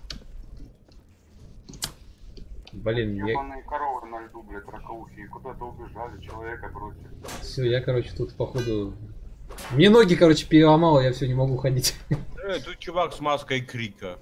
Блин, я... Ебаные коровы на льду, блядь, раковухи. Куда-то убежали, человека бросили. Все, я, короче, тут походу... Мне ноги, короче, переломало, я все не могу ходить. Тут чувак с маской крика.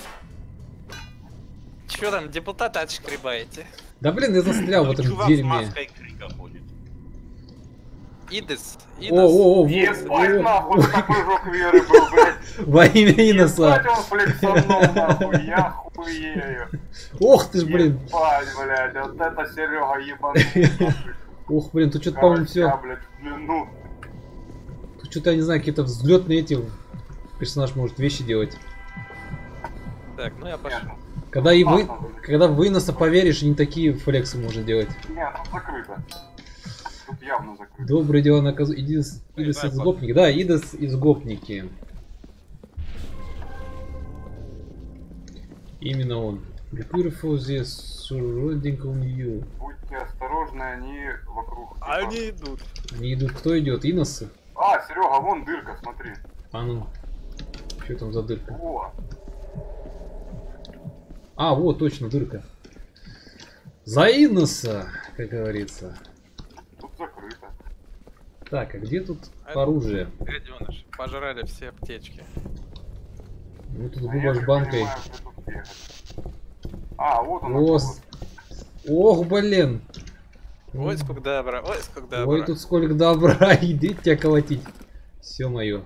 Че там, депутата отшкребаете? Да блин, я застрял в Тут этом чувак с дерьме. маской крика ходит. Идес. О, Ебать нахуй, это прыжок веры был, блядь. во имя Иноса. Ебать он флексанул нахуй, я хуею. Ох ты ж, блин. Ебать, блядь, вот это Серега ебанул. Ох, блин, тут что-то, по-моему, все. блядь, в длину. Тут что-то, я не знаю, какие-то взлетные эти... Персонаж может вещи делать. Так, ну я пошел. Когда в Иноса поверишь, не такие флексы можно делать. Нет, тут закрыто. Тут явно закрыто. Доброе дело наказу... Идис из гопники. Да, Идис из гопники. Именно он. Beautiful the surrounding on you. Будьте осторожны, они вокруг. Они идут. Они идут. Кто идет? Иносы? А, Серега, вон дырка, смотри. А ну. Что там за дырка? О, А, вот, точно, дырка. За Иноса, как говорится. тут закрыто. Так, а где тут Это- оружие? Гаденыш, пожрали все аптечки. Ну тут А я губа как с банкой. понимаю, где тут бегать. А, вот он. О, автобус. ох, блин. Ой, сколько добра, ой, сколько добра. Ой, тут сколько добра, иди тебя колотить. Все мое.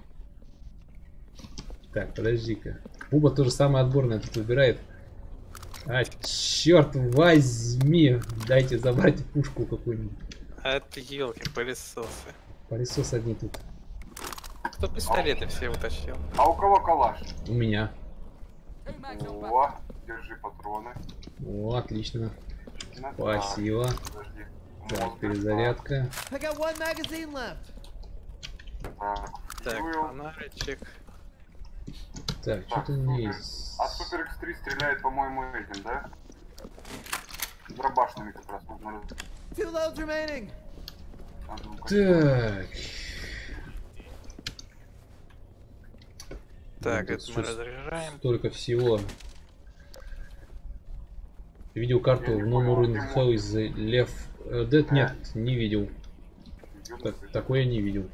Так, подожди-ка. Буба тоже самое отборное тут выбирает. А, черт возьми. Дайте забрать пушку какую-нибудь. А это елки, пылесосы. Пылесос одни тут. Кто пистолеты все утащил? А у кого калаш? У меня. О, держи патроны. О, отлично. Так, Спасибо. подожди. Так, Мозг перезарядка. I got one magazine left. Так, Так, фьюэл. фонаричек. Так, что-то не есть. А Супер X3 стреляет, по-моему, этим, да? Дробашными как раз можно раз... Two loads remaining. А, ну-ка. Так. Так, Тут это мы всё разряжаем. Столько всего. Ты видел карту Я не в понял, новом а Run ты Hell из Left Dead? Нет, не видел. Такое я не видел.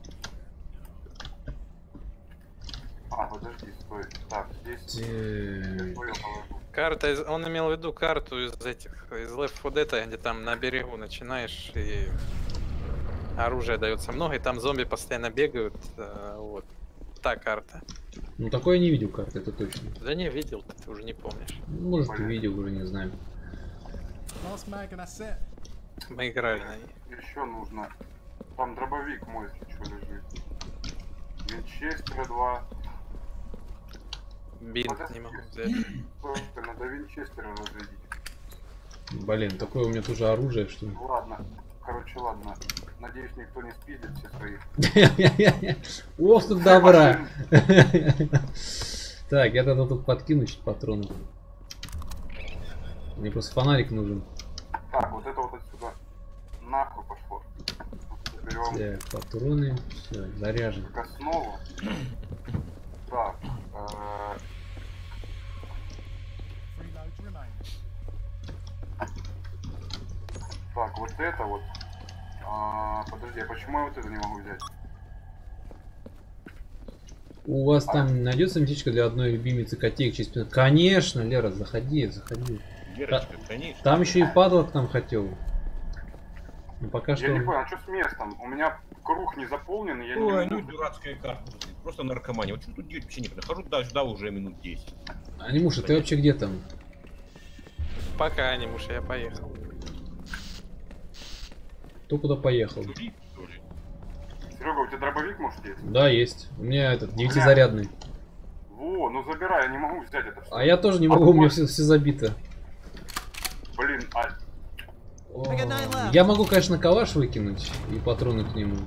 А, подожди, стой. Так, здесь... Так. Я понял, положу. Карта, он имел в виду карту из этих, из Left 4 Dead, где там на берегу начинаешь и оружия дается много, и там зомби постоянно бегают, вот. Та карта. Ну такое я не видел карты, это точно. Да не видел, ты уже не помнишь. Ну, может и видел, уже не знаю. Last mag and that's it. Мы играли на ней. Еще нужно... Там дробовик мой, если что, лежит. Винчестера 2. Бинт не могу взять. Только надо Винчестера разрядить. Блин, такое у меня тоже оружие, что ли. Ладно. Короче, ладно. Надеюсь, никто не спиздит все свои. Ох, тут добра. Так, я тогда тут подкину чуть патронов. Мне просто фонарик нужен. Так, вот это вот отсюда. Нахуй пошло. Берем Так, патроны. Все, заряжен. как основу. Так. Three loads remaining. Так, вот это вот. Подожди, а почему я вот это не могу взять? У вас там найдется метичка для одной любимицы котейк через 15? Конечно, Лера, заходи, заходи. Герочка, конечно. Там еще и падлок нам хотел. Ну пока Я не что. понял, а что с местом? У меня круг не заполнен, и я Ой, не ну могу. дурацкая карта. Просто наркомания. Вот что тут делать вообще не понятно. Хожу туда-сюда уже минут 10. Анимуша, ты вообще где там? Пока не муж, я поехал. Кто куда поехал? Жули, что ли? Серега, у тебя дробовик может есть? Да, есть. У меня этот 9-зарядный. Во, ну забирай, я не могу взять это все. А я тоже не могу, у меня все забито. Блин, О, я могу, конечно, калаш выкинуть и патроны к нему.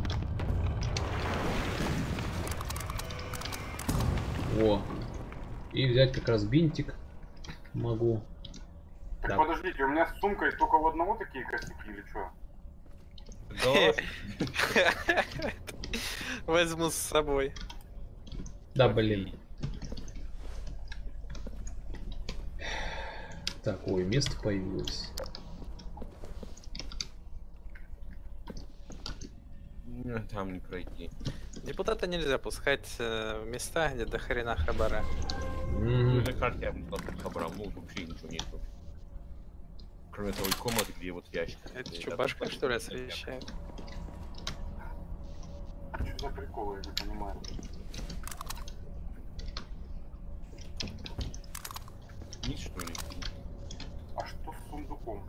О. И взять как раз бинтик. Могу. так Так. подождите, у меня с сумкой только у одного такие косяки или что? Да, Возьму с собой. Да, блин. Так, ой, место появилось. там не пройти. Депутата нельзя пускать в места, где до хрена хабара. Ну, на карте я бы собрал, ну вообще ничего нету. Кроме той комнаты, где вот ящик. Это что, башка что ли освещает? Что за приколы, я не понимаю. Низ, что ли? А что с сундуком?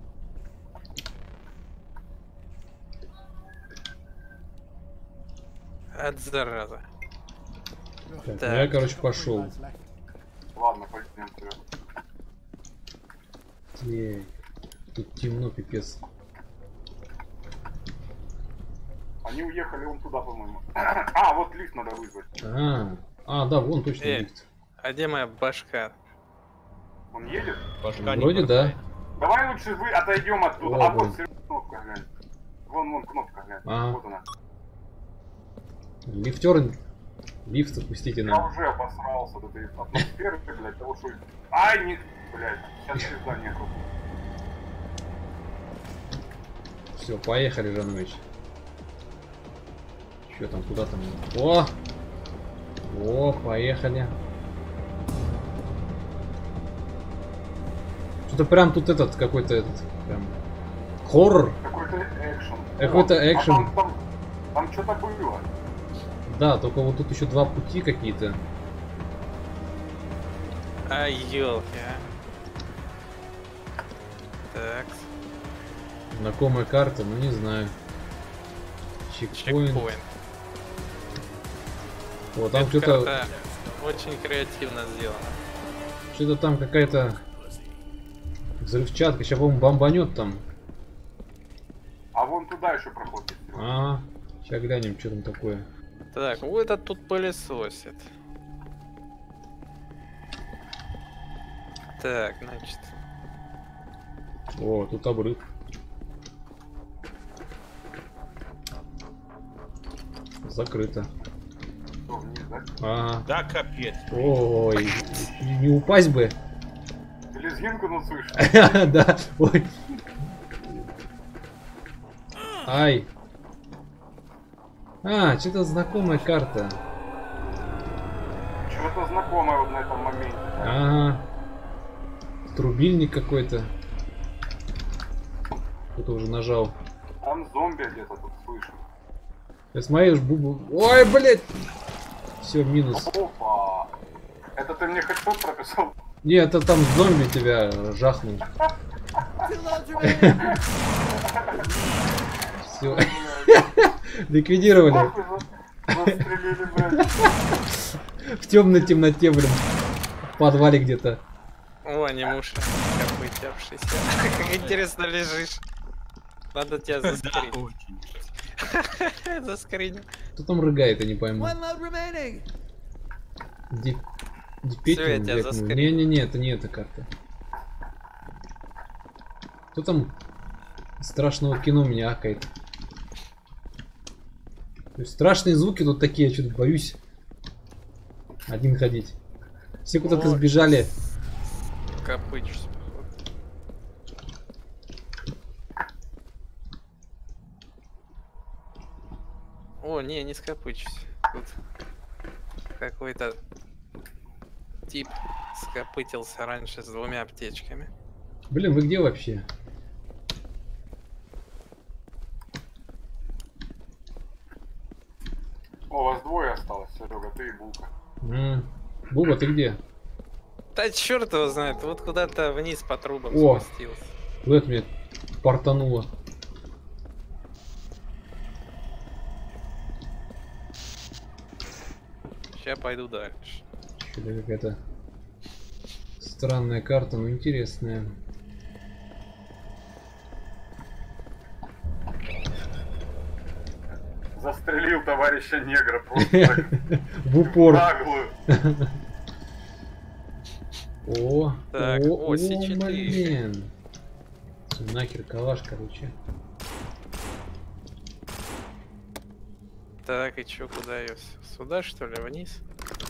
От зараза. Так, Так. ну я, короче, Got three пошел. loads left. Ладно, пойдем вперед. Тут темно, пипец. Они уехали вон туда, по-моему. А, вот лифт надо вызвать. Да, вон точно лифт. А где моя башка? Он едет? Башка не Вроде да. хватает. Давай лучше вы отойдем оттуда. О, А вот вон. Серега, кнопка, глянь. Вон кнопка, глянь. Ага. Вот она. Лифтер, лифт запустите Я нам. уже обосрался от этой атмосферы, блядь, того, что... Ай, не... Блядь, сейчас пизда нету. Все, поехали, Жанович. Че там, куда там? О, поехали. Что-то прям тут этот какой-то этот прям хоррор. Какой-то экшен. Какой-то О, экшен. А там что-то было. Да, только вот тут еще два пути какие-то. А, ёлки, а. Так, Знакомая карта, ну не знаю. Чекпоинт. чекпоинт. Вот там Эта что-то, карта очень креативно сделано. что-то там какая-то взрывчатка. Сейчас, по-моему, бомбанет там. А вон туда еще проход есть. Серега. Сейчас глянем, что там такое. Так, вот этот тут пылесосит. Так, значит. О, тут обрыв. Закрыто. Что, вниз, да? Ага. Да, капец. Ой, не упасть бы. Ты лезгинку слышишь? Да, ой. Ай. А, что-то знакомая карта. Чего-то знакомое вот на этом моменте. Ага. Трубильник какой-то. Кто-то уже нажал. Там зомби где-то тут слышу. Ты смотришь, бубу. Ой, блядь! Все, минус. Опа! Это ты мне хедшот прописал? Нет, это там зомби тебя жахнул. Two loads remaining. Все. Ликвидировали. Нахуй застрелили, блядь. В темной темноте, блин. В подвале где-то. О, не муж. Вытявшийся. Как интересно лежишь. Надо тебя Да, заскринить. очень. Заскринил. Кто там рыгает, я не пойму. One load remaining. Всё, я тебя заскринил. Не-не-не, это не эта карта. Кто там страшного кино меня акает? То есть страшные звуки тут такие, я что-то боюсь один ходить. Все куда-то Ой. сбежали. Копычешься, походу. О, не скопычусь. Тут какой-то тип скопытился раньше с 2 аптечками. Блин, вы где вообще? О, вас двое осталось, Серега, ты и Булка. Буба, ты где? Да черт его знает, вот куда-то вниз по трубам О. спустился. Вот мне портануло. Сейчас пойду дальше. Что-то какая-то странная карта, но интересная. Застрелил товарища негра просто так, В упор. наглую. О, Так, о, C4. блин. Нахер калаш, короче. Так, и чё, куда ее? Сюда, что ли, вниз?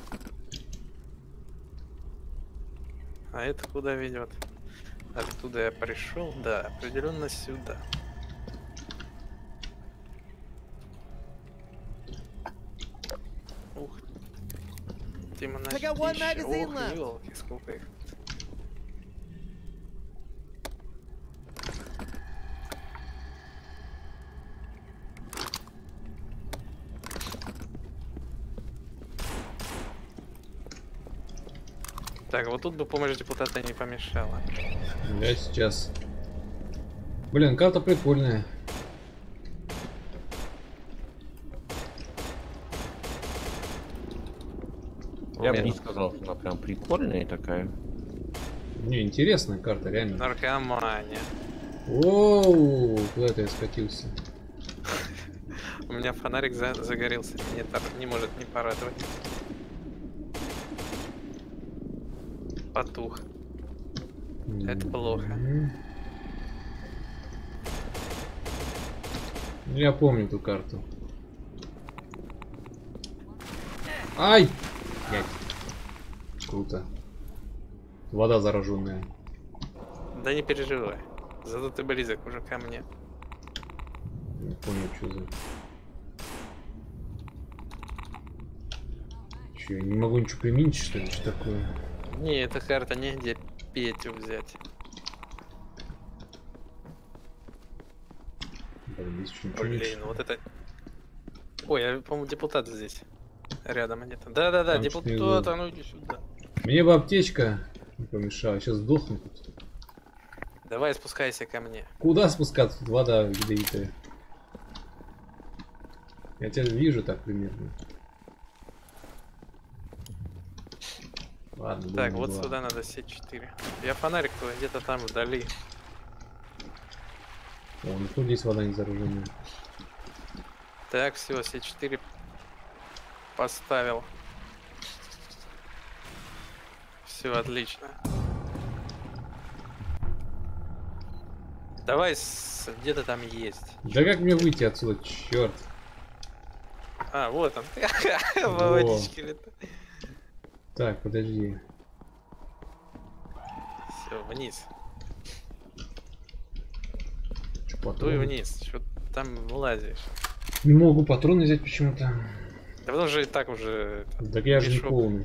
А это куда ведет? Оттуда я пришел? Да, определенно сюда. Ух ты, I got one magazine Ох, left. ёлки, сколько их. Так, вот тут бы помощь депутата не помешала. Я сейчас. Блин, карта прикольная. Я бы Нет. не сказал, что она прям прикольная такая. Не, интересная карта, реально. Наркомания. Оу, куда-то я скатился. У меня фонарик загорелся. Не может не порадовать. Потух. Это плохо. Я помню эту карту. Ай! Блядь. Круто. Вода зараженная. Да не переживай. Зато ты близок уже ко мне. Не понял, что за... Че, я не могу ничего применить, что ли? Что такое? Не, эта карта негде Петю взять. Блин, здесь что-нибудь Блин, вот это... Ой, я, по-моему, депутат здесь. Рядом где-то. Да-да-да, Там депутат, снизу. а ну иди сюда. Мне бы аптечка не помешала. Сейчас сдохну тут. Давай спускайся ко мне. Куда спускаться? Тут вода ядовитая. Я тебя вижу так примерно. Ладно, Так, думаю, вот два. сюда надо C4. Я фонарик твой где-то там вдали. О, ну тут здесь вода не зараженная. Так, все, C4 поставил. Все отлично. Давай, где-то там есть. Да как мне выйти отсюда, черт. А, вот он. Во. Во водичке летает. Так, подожди. Все, вниз. Дуй Патроны. вниз. Что там лазишь? Не могу патроны взять почему-то. Да потому что и так уже... Так я же не мешок. полный.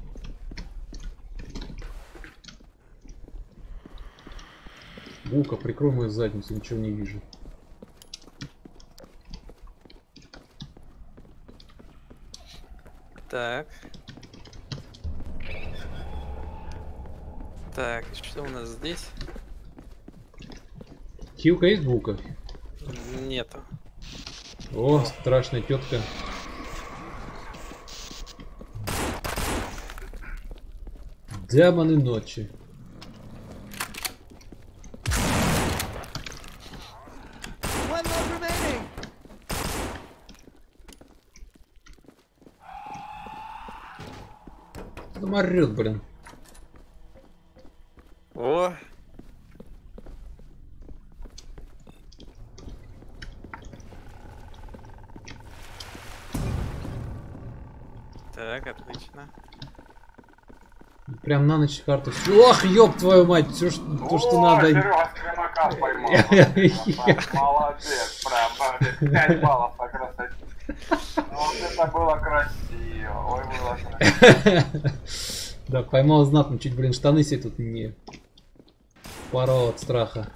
Булка, прикрой мою задницу, ничего не вижу. Так. Так, что у нас здесь? Хилка есть, Булка? Нету. О, страшная тетка. Демоны ночи. One load remaining. Кто там орёт, блин? О! Так, отлично. Прям на ночь карту. Ох, ёб твою мать, все то, что надо. Серега Скримака поймал. Молодец, прям 5 баллов по красоте. Вот это было красиво. Ой, было красиво. Да, поймал знатно, чуть, блин, штаны себе тут не порвал от страха.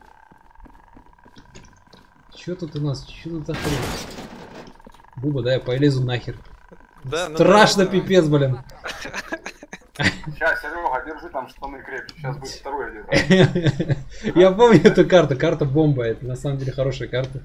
Чё тут у нас? Чё тут за хрень? Буба, да, я полезу нахер. Да, ну Страшно, давай. пипец, блин. Сейчас, Серега, держи там штаны крепче. Сейчас будет второй где-то. Я помню эту карту, карта бомба, это на самом деле хорошая карта.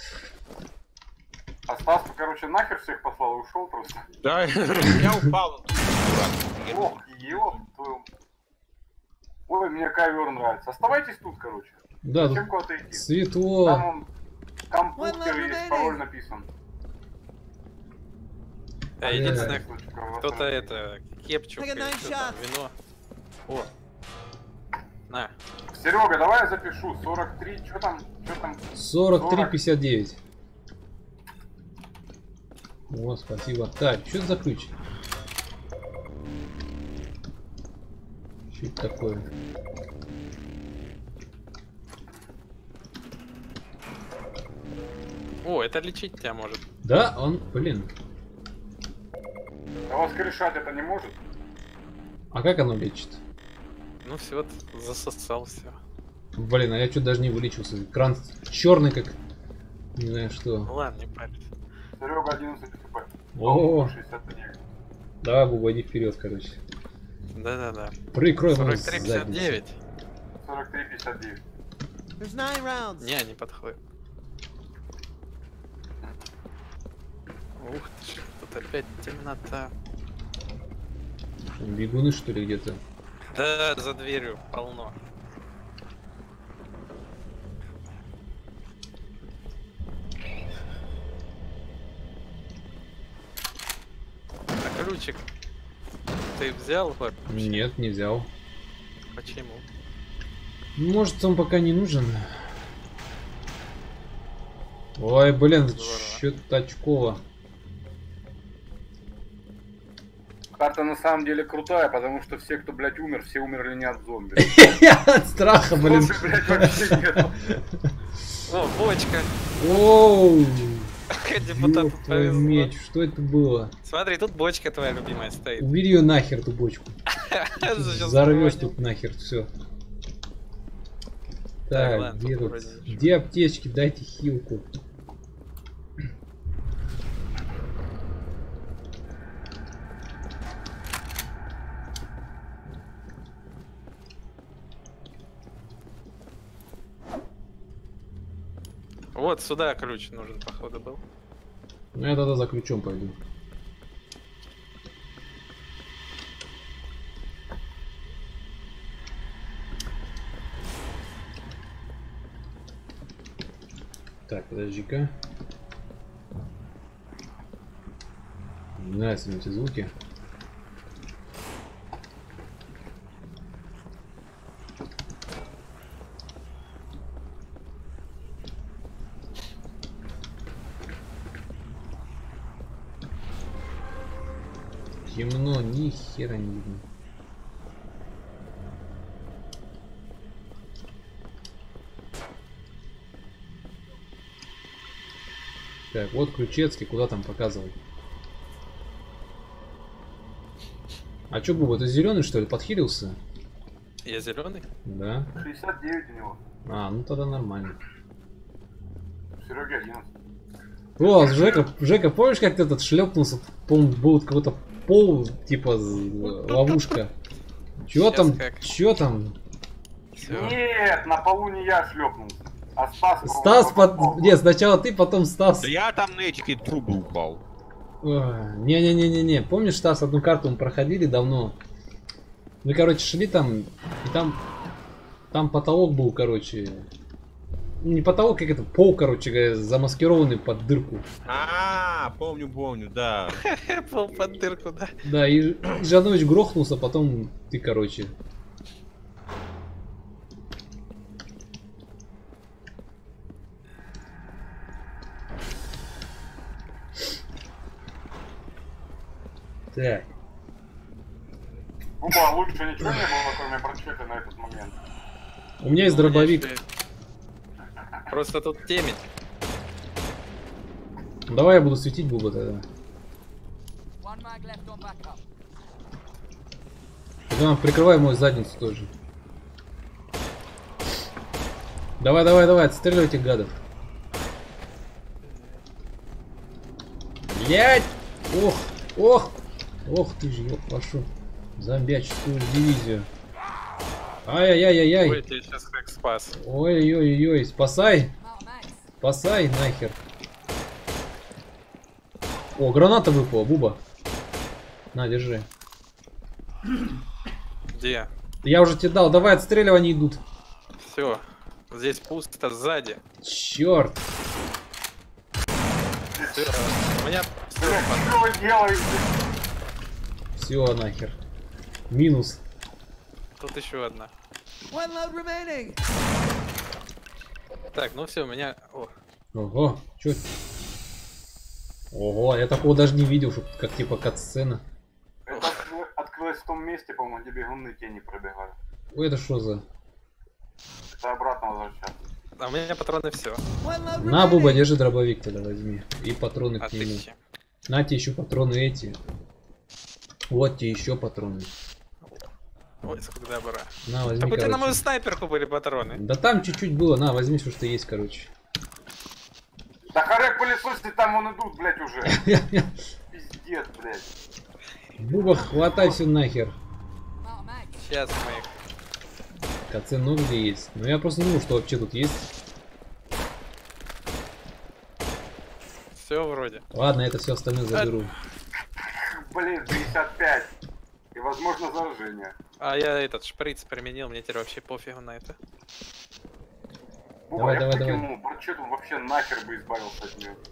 А Стас, короче, нахер всех послал и ушел просто. Да, я упал. Дурак. Ох, ёб твою. Ой, мне ковер нравится. Оставайтесь тут, короче. Да, Зачем тут куда-то идти? Там светло. он, компьютер есть, пароль написан. Да, единственное, Штучка, кто-то это, кепчук, Take a или nice что там, shot. вино. О. На. Серега, давай я запишу. 43, что там? 43,59. О, спасибо. Так, что это за ключ? Что это такое? О, это лечить тебя может. Да, он, блин. А воскрешать это не может? А как оно лечит? Ну все, вот засосал все. Блин, а я что-то даже не вылечился. Экран черный как... Не знаю что. Ну ладно, не парься. Серега 11 хп. О, 69. давай, Буба, иди вперед, короче. Да-да-да. Прикрой мою 43-59. 43-59. There's 9 rounds. Не, не подходит. Ух ты ж, тут опять темнота. Бегуны, что ли, где-то? Да, за дверью полно. А ключик ты взял вообще? Нет, не взял. Почему? Может, он пока не нужен. Ой, блин, Здорово. что-то очково. Карта на самом деле крутая, потому что все, кто, блядь, умер, все умерли не от зомби. От страха, блин. Зомби, блядь, вообще нет. О, бочка! Оу, Депутату ёб твою повезло. меч, что это было? Смотри, тут бочка твоя любимая стоит. Убери ее нахер, эту бочку. Сейчас Взорвешь понял. тут нахер, все. Так, Так, ладно, где тут тут? вроде ничего. Где аптечки? Дайте хилку. Вот сюда ключ нужен, походу, был. Ну я тогда за ключом пойду. Так, подожди-ка. Не нравятся мне эти звуки. Темно, ни хера не видно. Так, вот Ключецкий, куда там показывал. А чё, Буба, ты зеленый что ли, подхилился? Я зеленый? Да. 69 у него. А, ну тогда нормально. Серега 11. О, Жека, помнишь, как ты этот шлепнулся? По-моему, был какой-то пол, типа ловушка. Чё Сейчас там? как. Чё там? Всё. Нет, на полу не я шлепнулся. А Стас... Стас Нет, сначала ты, потом Стас. Да я там на эти трубы упал. Не-не-не-не-не. Помнишь, Стас, одну карту мы проходили давно? Мы, короче, шли там, и там потолок был, короче. Не потолок, как это, пол, короче говоря, замаскированный под дырку. Помню, да. Пол под дырку, да. Да, и Жанович грохнулся, потом ты, короче. Так. Буба, лучше ничего не было, кроме прочета на этот момент. У меня есть дробовик. Просто тут темень. Давай я буду светить, Буба, тогда. Тогда прикрывай мою задницу тоже. Давай, отстреливай этих гадов. Блять! Ох ты же, ёб пошел. Зомбяческую дивизию. Ай-яй-яй-яй-яй. Ой, ты сейчас как спас. Ой-ой-ой, спасай. Спасай нахер. О, граната выпала, Буба. На, держи. Где? Я уже тебе дал, давай отстреливай, они идут. Все. Здесь пусто сзади. Черт. Всё. У меня всё. Что вы делаете? Все нахер. Минус. Тут еще одна. One load remaining. Так, ну все, у меня. О, Ого, чё? Ого, я такого даже не видел, что как типа кат-сцена. Это открылось в том месте, по-моему, где бегуны тени пробегали. Ой, это что за? Это обратно возвращаться. а у меня патроны все. One load На, Буба, remaining. держи дробовик тогда возьми. И патроны к нему. Отлично. На тебе еще патроны эти. Вот тебе еще патроны. Ой, сколько добра. На, возьми, Так у тебя на короче. мою снайперку были патроны. Да там чуть-чуть было, на, возьми все, что есть, короче. Да хорек пылесосы, там вон идут, блять, уже. Пиздец, блять. Буба, хватай все нахер. Сейчас мы их. КЦ много где есть. Но я просто не думал, что вообще тут есть. Все вроде. Ладно, это все остальное заберу. Блин, 55. И возможно заражение. А я этот шприц применил, мне теперь вообще пофигу на это. Буба, Давай, я давай. покинул прочету, вообще нахер бы избавился от нее.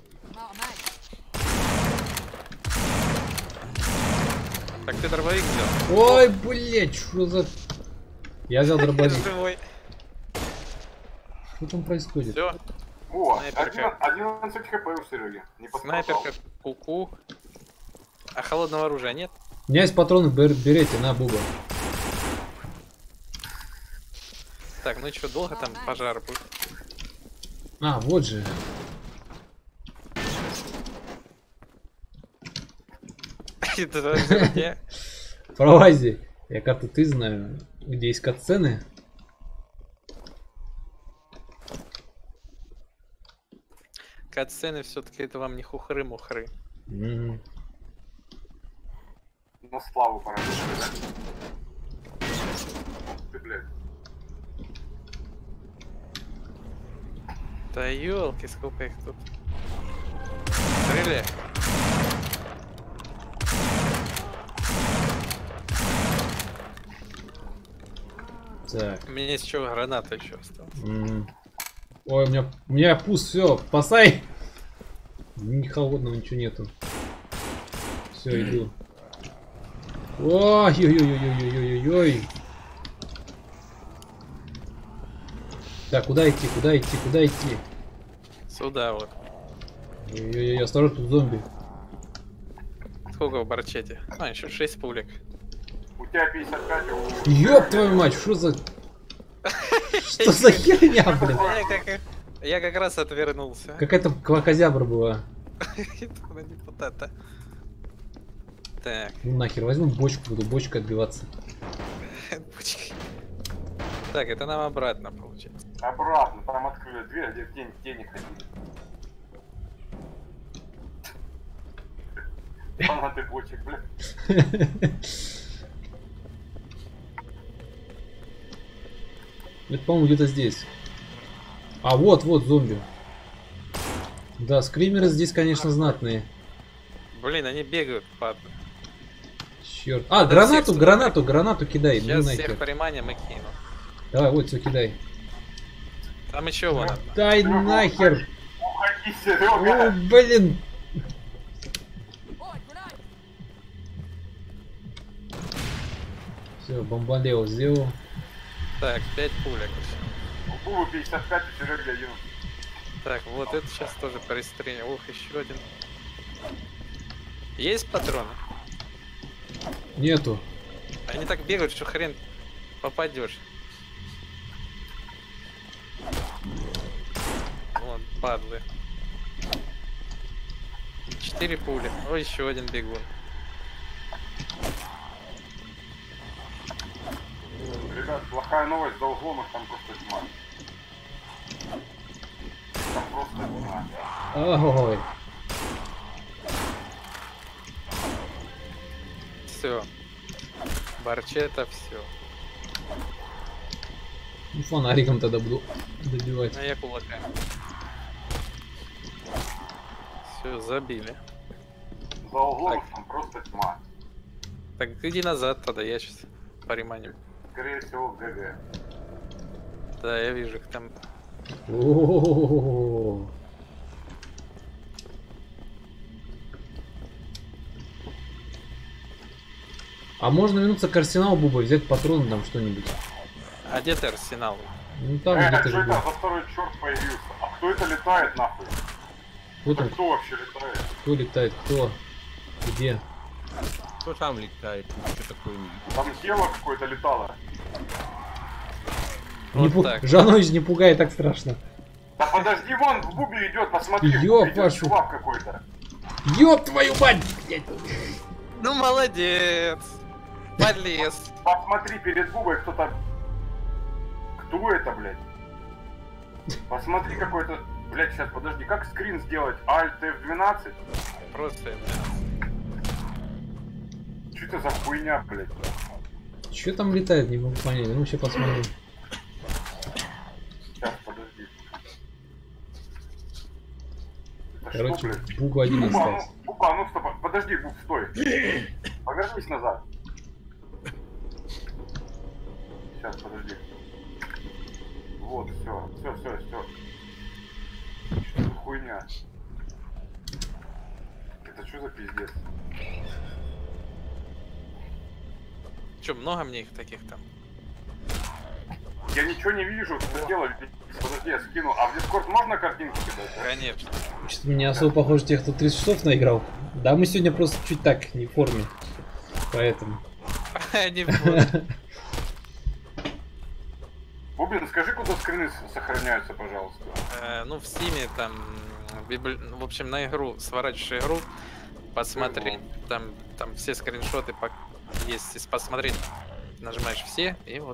Так ты дробовик взял? Ой, блять, что за... Я взял дробовик. Живой. Что там происходит? Все. О, Снайперка. 11 хп у Сереги. Не пострадал. Снайперка, куку. А холодного оружия нет? У меня есть патроны, берете, на, Буба. Так, ну что, долго там пожар будет? А, вот же. Это где? Пролази. Я карты ты знаю. Где есть катсцены. Катсцены все-таки это вам не хухры-мухры. Мгм. На славу пора. Ты, блядь. Да елки, сколько их тут. Стреляй. Так. У меня есть еще граната еще осталась. Мгм. Ой, у меня пуст, все, спасай! Ни холодного, ничего нету. Все, иду. Ой-ой-ой-ой-ой-ой-ой-ой. Так, куда идти, куда идти, куда идти? Сюда вот. Ой-ой-ой, осторожно, тут зомби. сколько в барчете? А, еще 6 пулек. У тебя 55, а у... Ёб твою мать, что за... Что за херня, блин? Я как раз отвернулся. Какая-то квакозябра была. Это не депутата. Так, Ну нахер, возьму бочку, буду бочкой отбиваться. бочки. Так, это нам обратно получается. Обратно, там открыли дверь, где тени ходили. Фанаты бочек, блядь. Это, по-моему, где-то здесь. А, вот зомби. Да, скримеры здесь, конечно, знатные. Блин, они бегают, падают. Черт. А, Надо всех гранату кидай. Ну Сейчас нахер. всех приманим и кину. Давай, вот все кидай. Там еще вон. Дай нахер. Уходи, О, Серега. блин. Все, бомбалео сделал. Так, 5 пулек. У Бубы 55, у Сереги 1. Так, вот это сейчас тоже пристрелим. Ух, еще один. Есть патроны? Нету. Они так бегают, что хрен попадешь. Вот, падлы. 4 пули. Ой, еще один бегун. Ребят, плохая новость, за углом их там просто тьма. Там просто тьма. Ой. Все. Барчета, все. Ну, фонариком тогда буду добивать. А я кулаками. Все, забили. За углом Так. их там просто тьма. Так, иди назад тогда, я сейчас пореманю. Скорее всего, ГГ. Да, я вижу их там. О-о-о-о-о. А можно вернуться к арсеналу, Буба, взять патроны там что-нибудь. А где ты арсенал? Ну там что где-то же это был. за второй черт появился? А кто это летает нахуй? Кто Это там? кто вообще летает? Кто летает? Кто? Где? Кто там летает? Что такое не видно? Там тело какое-то летало. Вот так. Жанович, не пугай, так страшно. Да подожди, вон в Бубе идет, посмотри. в Ёб Бубе идет вашу. чувак какой-то. Ёб твою мать! блядь. Ну молодец! Полез! Посмотри, перед Бубой кто-то... Кто это, блядь? Посмотри, какой-то... Блядь, сейчас, подожди, как скрин сделать? Alt F12? Просто, Что это за хуйня, блядь? Чё там летает, не могу понять. Ну, сейчас посмотрим. Сейчас, подожди. Это Короче, что, блядь? Буба один Буба, остался. Буба, ну стоп, подожди, Буб, стой. Повернись назад. Сейчас, подожди. Вот, все. Что за хуйня? Это что за пиздец? Че, много мне их таких там? Я ничего не вижу, что делать. Подожди, я скину. А в Discord можно картинки кидать? Да? Конечно. Что-то не особо похоже тех, кто 30 часов наиграл. Да, мы сегодня просто чуть так, не в форме. Поэтому. Они вот. Бубин, скажи, куда скрины сохраняются, пожалуйста. Ну, в Steam там, ну, в общем, на игру, сворачиваешь игру, посмотри, там все скриншоты есть, если посмотреть, нажимаешь все, и вот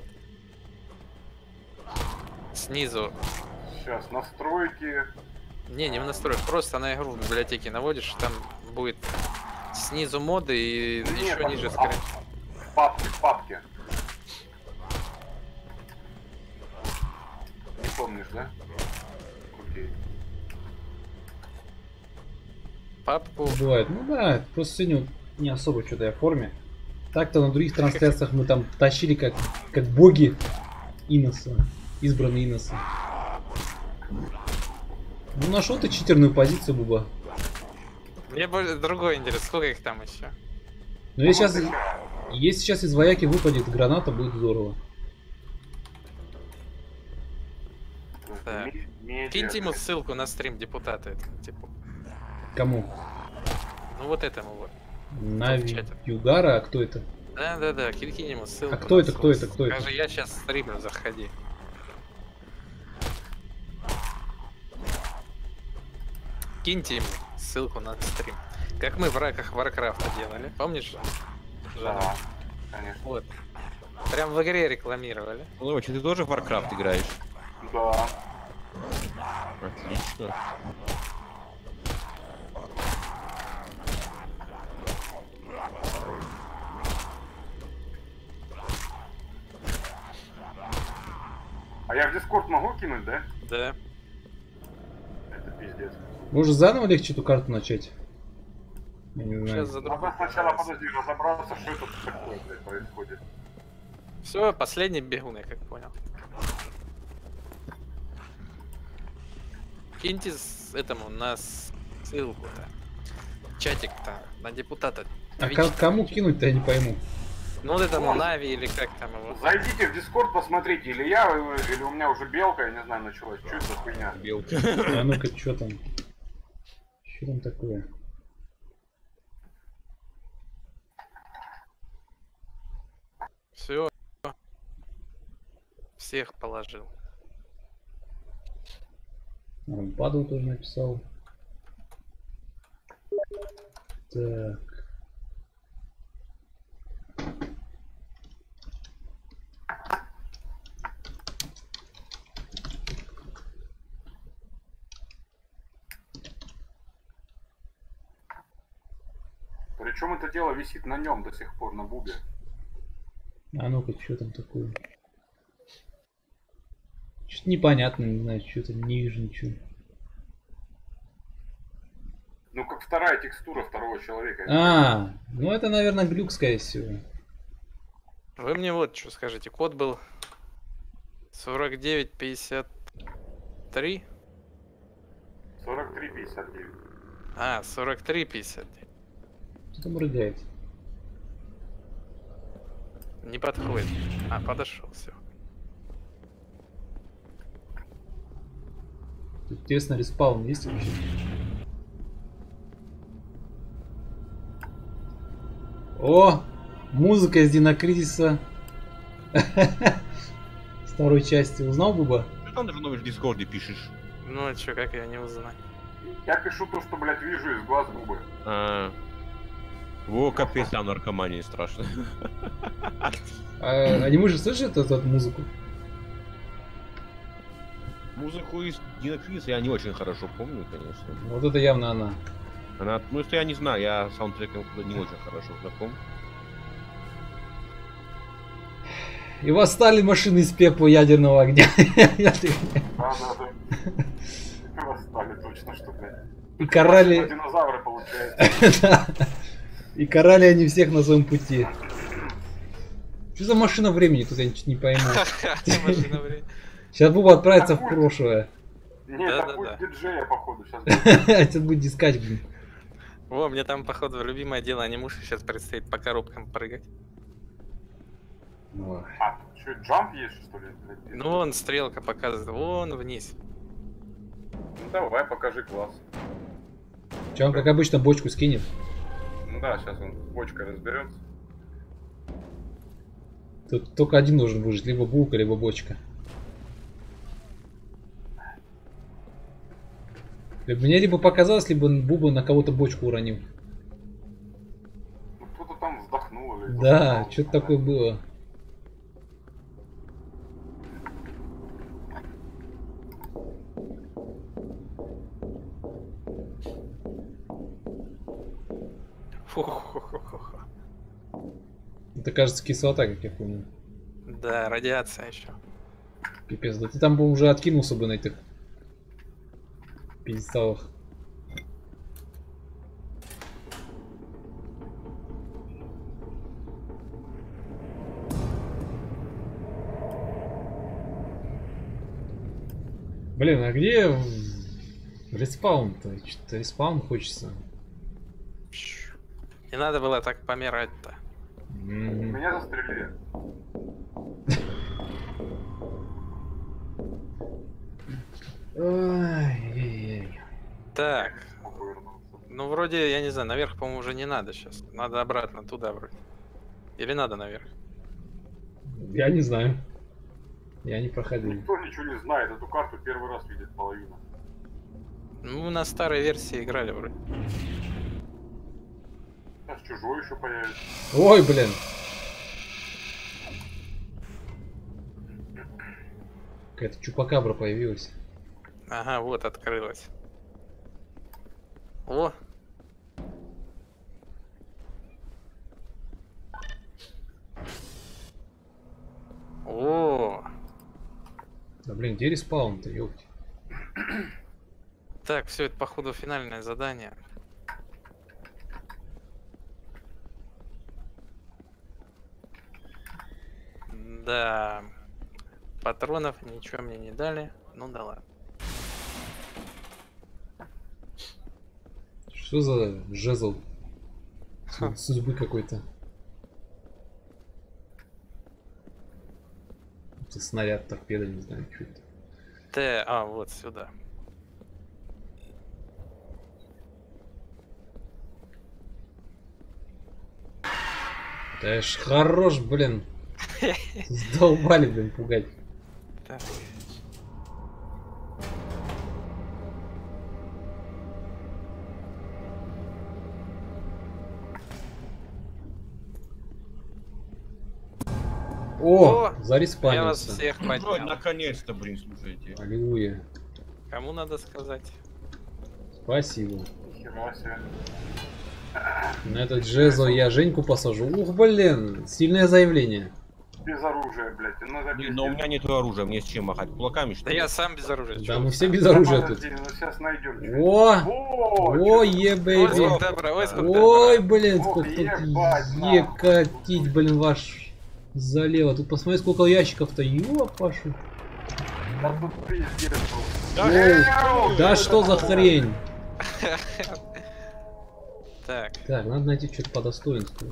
снизу, Сейчас, настройки. не в настройках, просто на игру в библиотеке наводишь, там будет снизу моды и Не, еще там, ниже скрин. в папке. Не помнишь, да? Окей. Папку, Бывает. Ну да, просто сегодня вот не особо что-то я в форме. Так-то на других трансляциях мы там тащили как боги Иноса. Избранные Иноса. Ну нашел ты читерную позицию, Буба. мне другой интерес, сколько их там еще? Но если сейчас из вояки выпадет граната, будет здорово. Так. Медиа. Киньте ему ссылку на стрим депутата, это, типа, Кому? ну вот этому вот. Нави чате. Югара, а кто это? Да, кинь ему ссылку. А кто на это, свой кто это, кто это? Скажи, я сейчас стримлю, заходи. Киньте ему ссылку на стрим. Как мы в раках Варкрафта делали, помнишь? Жанна? Да, конечно. Вот. Прям в игре рекламировали. Ну, ты тоже в Warcraft играешь? Да. Отлично. А я в Дискорд могу кинуть, да? Да. Это пиздец. Может заново легче эту карту начать? Я не знаю. Сейчас за Надо сначала, подожди, разобраться, что это такое, блядь, происходит. Все, последний бегун, я как понял. Киньте этому на ссылку-то. Чатик-то на депутата. А кому кинуть-то, я не пойму. Ну вот этому Нави или как там его. Зайдите в Дискорд, посмотрите, или я, или у меня уже белка, я не знаю, началась. Что это за хуйня? Белка. А ну-ка, что там? Что там такое? Все. Всех положил. Он падал тоже написал. Так. Причем это дело висит на нем до сих пор, на бубе. А ну-ка, что там такое? Что-то непонятно, не знаю, что-то не вижу ничего. Ну, как вторая текстура второго человека. А, ну это, наверное, глюк, скорее всего. Вы мне вот что скажите. Код был 4953. 43-59. А, 43,50. Что там рыгает? Не подходит. А, подошел, все. Тут интересно, респаун есть вообще? О! Музыка из Динокризиса. Второй части. Узнал, Буба? Что там даже в Дискорде пишешь? Ну а чё, как я не узнаю? Я пишу то, что, блядь, вижу из глаз губы. Во, капец, там наркомания страшно. А не можешь слышать эту музыку? Музыку из Динокризиса я не очень хорошо помню, конечно. Вот это явно она. Она, ну, если я не знаю, я саундтреком не очень хорошо знаком. И восстали машины из пепла ядерного огня. Да. Восстали точно, что, блядь. И карали... Динозавры, получается. Да. И карали они всех на своем пути. Что за машина времени? Тут я ничего не пойму. Машина времени. Сейчас Буба отправится в прошлое. Нет, это путь диджея, походу, сейчас. Сейчас будет дискать, блин. Во, мне там, походу, любимое дело анимуши сейчас предстоит по коробкам прыгать. А, что, джамп есть, что ли? Ну, вон стрелка показывает, вон вниз. Ну давай, покажи класс. Че, он как обычно бочку скинет? Ну да, сейчас он с бочкой разберется. Тут только один должен выжить, либо булка, либо бочка. Мне либо показалось, либо Буба на кого-то бочку уронил. Ну кто-то там вздохнул или... Да, что-то такое было. Фу-ху-ху-ху-ху. Это, кажется, кислота, как я помню. Да, радиация еще. Пипец, да ты там бы уже откинулся бы на этих пьедесталах. Блин, а где респаун-то? Что-то респаун хочется. Не надо было так помирать-то. Меня застрелили. Ай-яй-яй. Так, Ну, вроде, я не знаю, наверх, по-моему, уже не надо сейчас. Надо обратно туда вроде. Или надо наверх? Я не знаю. Я не проходил. Никто ничего не знает, эту карту первый раз видит половина. Ну, на старой версии играли вроде. Сейчас чужой еще появится. Ой, блин. Какая-то чупакабра появилась. Ага, вот открылась. О! О! Да блин, где респаун-то, ёпти. Так, все, это походу финальное задание. Да. Патронов ничего мне не дали. Ну да ладно. Что за жезл? Судьбы какой-то. Это снаряд, торпеда, не знаю, что это. Вот сюда. Да ж хорош, блин. Сдолбали, блин, пугать. Так. О, Я вас зареспанился. всех Ой, поднял. наконец-то, блин, слушайте. Аллилуйя. Кому надо сказать? Спасибо. Хера себе. На этот жезл я Женьку посажу. Ух, блин, сильное заявление. Без оружия, блядь. Ну, это Блин, но у меня нет оружия, мне с чем махать? Кулаками, что Да ли? я сам без оружия. Да чё мы вы все там? без оружия тут. Подожди, ну сейчас найдем. О, О, о, е, Ой, бэйби. сколько добра, ой, сколько Ой, добра. блин, Ох, сколько тут ебать, екатить, блин, ваш залево. Тут посмотри, сколько ящиков-то. Ёпашу. Да тут пиздец был. Оу, да что за хрень? Так, Так, надо найти что-то по достоинству.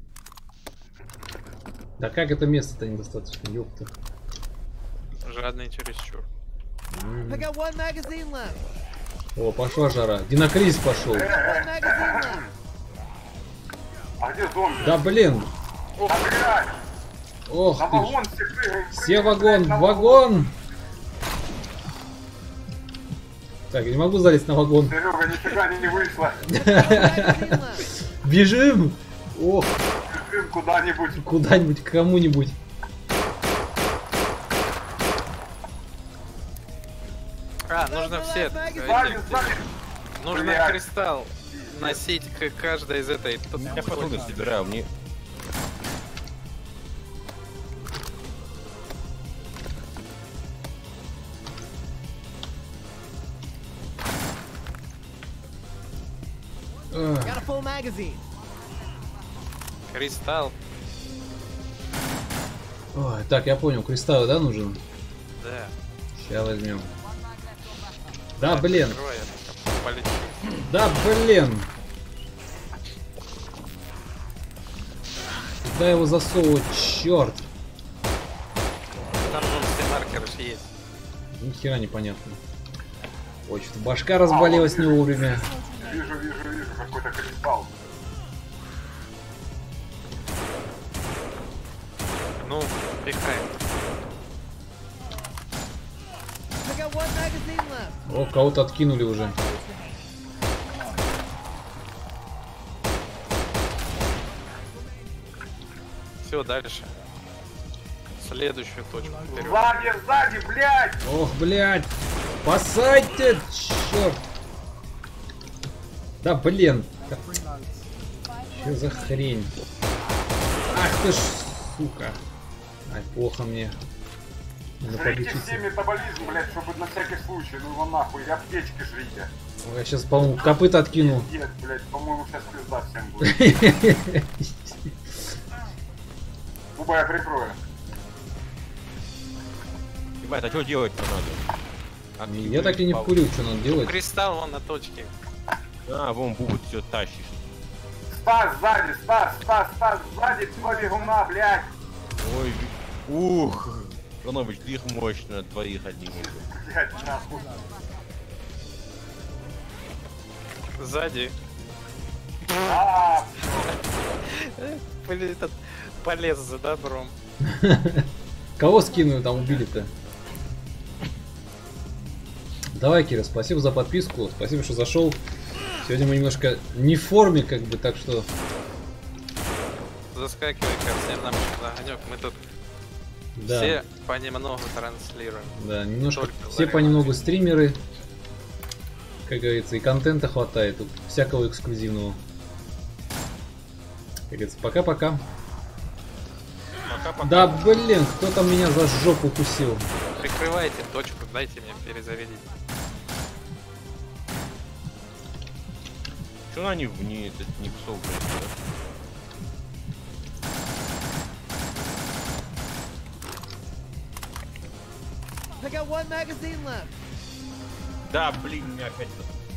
Да как это место-то недостаточно, ёпта. жадный чересчур. I got one magazine left. О, пошла жара. Динокризис пошел. One magazine left. А где зомби? Да блин. Да, блядь! Ох На ты ж. вагон все прыгаем. Все прыгаем, вагон, блядь, на вагон. Так, я не могу залезть на вагон. Серега, нифига не вышло. Magazine left. Бежим. Ох, Бежим куда-нибудь. куда-нибудь, к кому-нибудь. Нужно все. Сзади, сзади. Нужно Блядь. кристалл носить к каждой из этой. Я патроны собираю, мне... Ах, Got a full magazine. Кристалл. ой, так, я понял, кристаллы, да, нужен? Да. Сейчас возьмем. Да, блин. Открывай, я пока полечу. Да, блин. Куда его засовывать, черт? Там вон все маркеры же есть. Ни хера непонятно. Ой, что-то башка разболелась не вовремя. Вижу, какой-то кристалл. Ну, пихай. I got one magazine left. О, кого-то откинули уже. Все, дальше. Следующую точку. вперед. Сзади, блядь! Ох, блядь. Спасайте, черт. Да, блин. Что за хрень? Ах ты ж, сука. Ай, плохо мне. Надо Жрите подлечиться. все метаболизм, блядь, чтобы на всякий случай, ну его нахуй, и аптечки жрите. Ой, я сейчас, по-моему, копыта откину. Нет, блядь, по-моему, сейчас пизда всем будет. Губа я прикрою. Ебать, а что делать-то надо? Я так и не вкурил, что надо делать. Кристалл вон на точке. А, вон Бубу все тащишь. Стас сзади, Стас, сзади, два бегуна, блядь. Ой, ух. Жанович, их мощно, двоих одних. Блядь, нахуй. Сзади. А, Блин, этот полез за добром. Кого скинули там убили-то? Давай, Кира, спасибо за подписку, спасибо, что зашел. Сегодня мы немножко не в форме, как бы, так что... Заскакивай ко всем нам еще на огонек. Мы тут Да, все понемногу транслируем. да, немножко только все заряжать. понемногу стримеры, как говорится, и контента хватает, тут всякого эксклюзивного. Как говорится, пока-пока. Пока-пока. Да, блин, кто там меня за жопу укусил? Прикрывайте точку, дайте мне перезарядить. Чё они не псов, блядь, I got one magazine left. да? Да, блин, меня опять...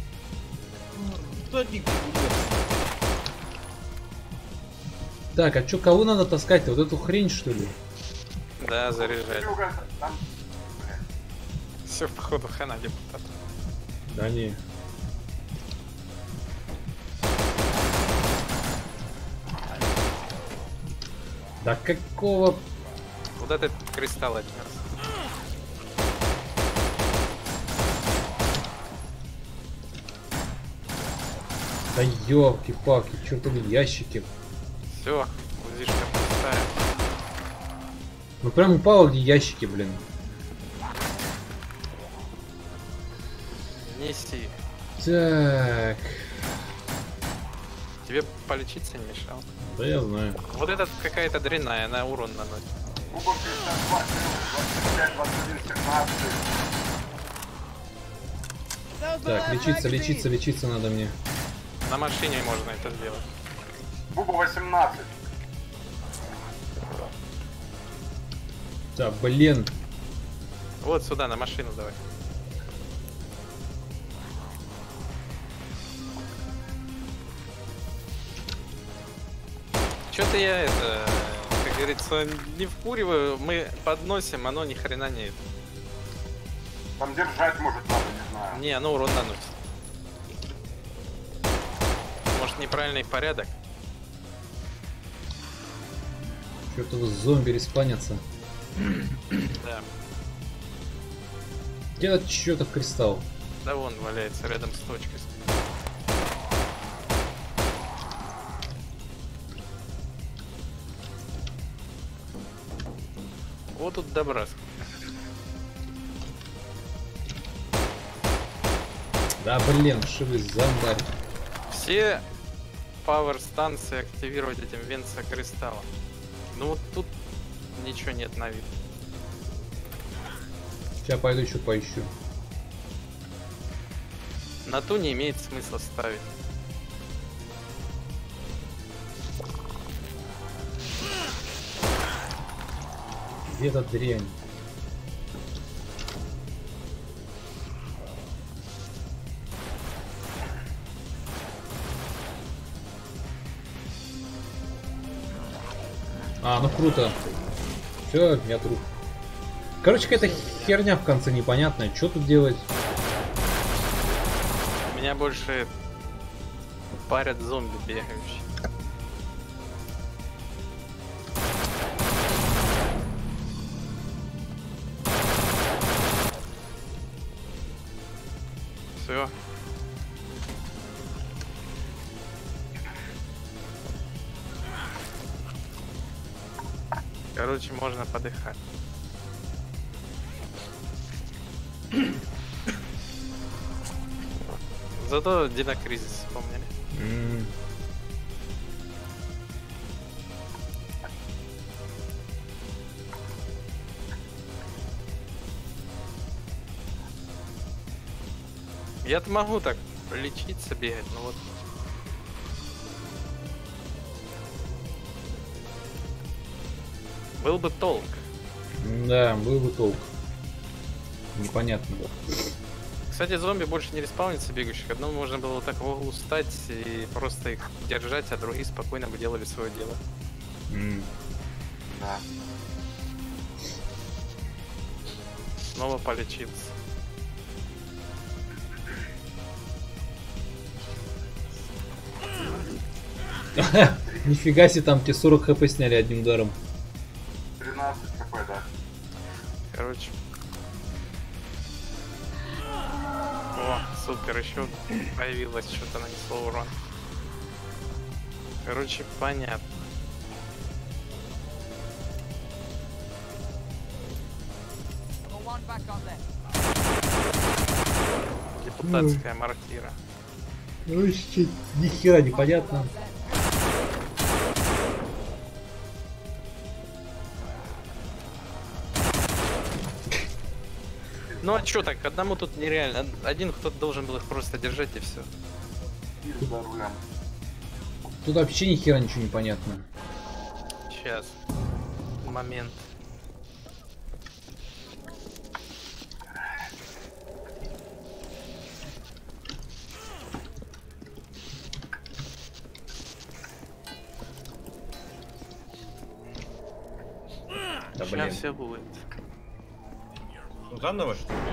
Кто не Так, а чё, кого надо таскать-то? Вот эту хрень, что ли? Да, заряжать. Серега, там, Все, походу, хана депутат. Да не. Да какого... Вот этот кристалл отнес. Да ёлки-палки, чёртовы ящики. Все, узишка пустая. Ну прям упало, где ящики, блин. Неси. Так, Тебе полечиться не мешал. да я знаю. Вот этот какая-то дрянная, она урон наносит. Кубок 52, 25, 21, 17. That was my Так, last лечиться, magazine. лечиться, лечиться надо мне. На машине можно это сделать. Буба 18. Да, блин. Вот сюда, на машину давай. Что-то я это, как говорится, не вкуриваю. Мы подносим, оно ни хрена не это. Там держать может надо, не знаю. Не, оно урон наносит. Может, неправильный порядок? Чёртовы зомби респанятся. Да. Где этот чёртов кристалл? Да вон валяется рядом с точкой. Вот тут добра. Да, блин, шивый зомбарь. Все пауэр станции активировать этим венца кристаллом. Ну вот тут ничего нет на вид. Сейчас пойду еще поищу. На ту не имеет смысла ставить. Где эта дрянь? А, ну круто. Все, я труп. Короче, какая-то херня в конце непонятная. Что тут делать? Меня больше парят зомби бегающие. Все. Короче, можно подыхать. Зато Динокризис вспомнили. Я-то могу так лечиться, бегать, но вот... Был бы толк. Да, был бы толк. Непонятно. Кстати, зомби больше не респаунится бегающих. Одному можно было вот так в углу стать и просто их держать, а другие спокойно бы делали свое дело. Да. Снова полечился. Нифига себе, там тебе 40 хп сняли одним ударом. 13 хп, да. Короче. О, супер, еще появилось что-то, нанесло урон. Короче, понятно. Депутатская мортира. Ну, ни хера непонятно. Ну а чё так, одному тут нереально. Один кто-то должен был их просто держать и все. Или за рулем. Тут вообще ни хера ничего не понятно. Сейчас. Момент. Да блин. Сейчас все будет. Ну, заново что ли?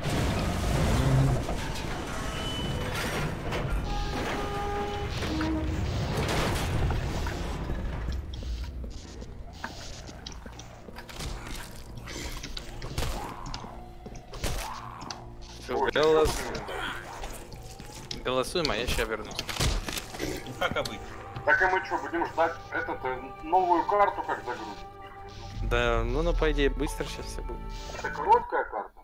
Голосуем, а я сейчас вернусь. Ну, как обычно. Так и мы что, будем ждать новую карту как загрузить? Да, ну по идее быстро сейчас все будет. Это короткая карта?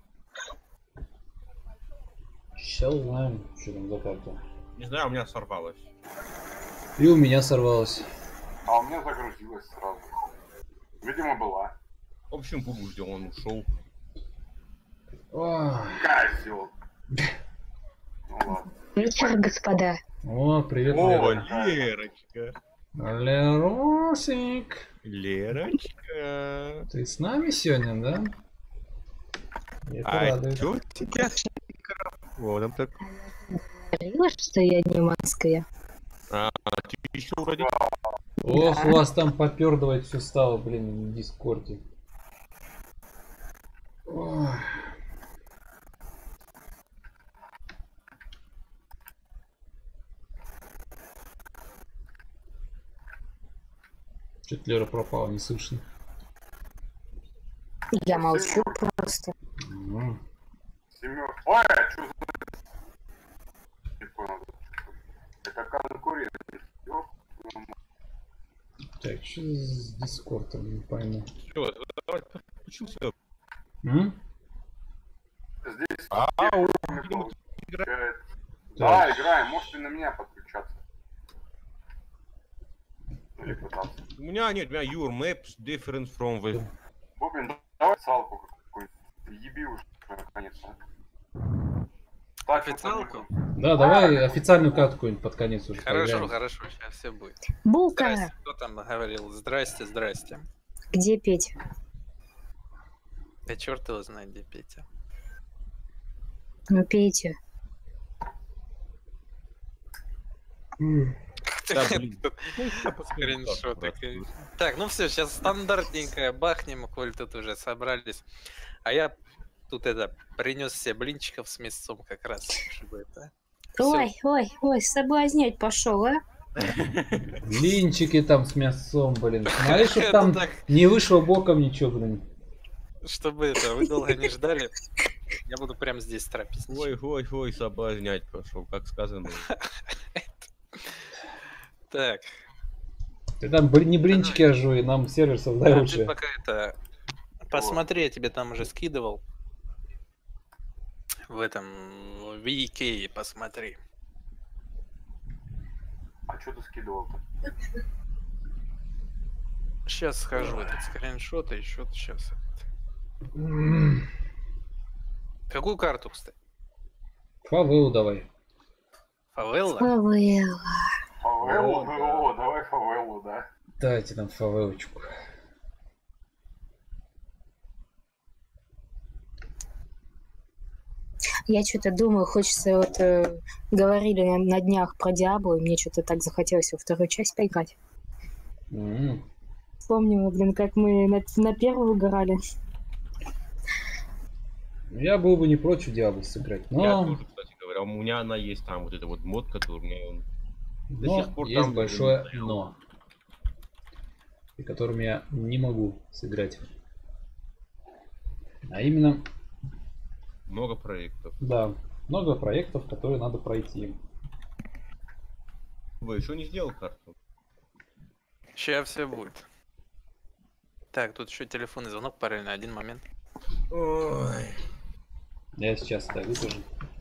Сейчас узнаем, что там за карта. Не знаю, у меня сорвалось. И у меня сорвалось. А у меня загрузилась сразу. Видимо, была. В общем, Бубу ждем, он ушел. Ох. Козёл. Ну ладно. Вечер, господа. О, привет, О, Лера. Лерочка. Леросик. Лерочка. Ты с нами сегодня, да? Это А радует. чё тебя с микрофоном так? Говорила, что я не маская. А, ты еще вроде... Ох, у вас там попердывать все стало, блин, в Дискорде. Ох. Чё-то Лера пропала, не слышно. Я молчу просто. Семёр. Ой, а что за... Не понял. Это конкурент. Ёп. Так, что с Дискордом, не пойму. Всё, давай, подключился. Здесь Видимо, играет. Да, играем. Можете на меня подключаться. Или пытаться. У меня нет, у меня your maps different from the... Бубин, давай салку какую-нибудь. Еби уже, наконец-то. Так, Официалку? Да, давай официальную карту какую-нибудь под конец уже Хорошо, поиграем. хорошо, сейчас все будет. Булка! Здрасте, кто там говорил? Здрасте, здрасте. Где Петя? Да черт его знает, где Петя. Ну, Петя. Да, блин. Скриншот такой. Так, ну все, сейчас стандартненькое бахнем, коль тут уже собрались. А я тут принес себе блинчиков с мясом как раз, чтобы это... Ой, соблазнять пошел, а? Блинчики там с мясом, блин. Смотри, чтоб Это там так. не вышло боком ничего, блин. Чтобы вы долго не ждали, я буду прямо здесь трапезничать. Ой, соблазнять пошел, как сказано. Так, Ты там не блинчики, а жуй, нам сервер создай ты лучше. пока посмотри, я тебе там уже скидывал. В этом VK посмотри. А что ты скидывал-то? Сейчас схожу этот скриншот, и еще сейчас. Какую карту, кстати? Фавелу давай. Фавелла? Павел. Фавелу? да. О, давай фавелу, да. Дайте нам фавелочку. Я что-то думаю, хочется говорили на днях про Диабло, и мне что-то так захотелось во вторую часть поиграть. Вспомнила, блин, как мы на первую играли. Я был бы не против Диабло сыграть, Я но... тоже, кстати говоря, у меня она есть там, вот эта вот мод, который мне он До Но сих пор есть там большое не стоял. но, при котором я не могу сыграть. А именно, Много проектов. да, много проектов, которые надо пройти. Вы еще не сделал карту? Сейчас все будет. Так, тут еще телефонный звонок параллельно, один момент. Ой. Я сейчас это выскажу.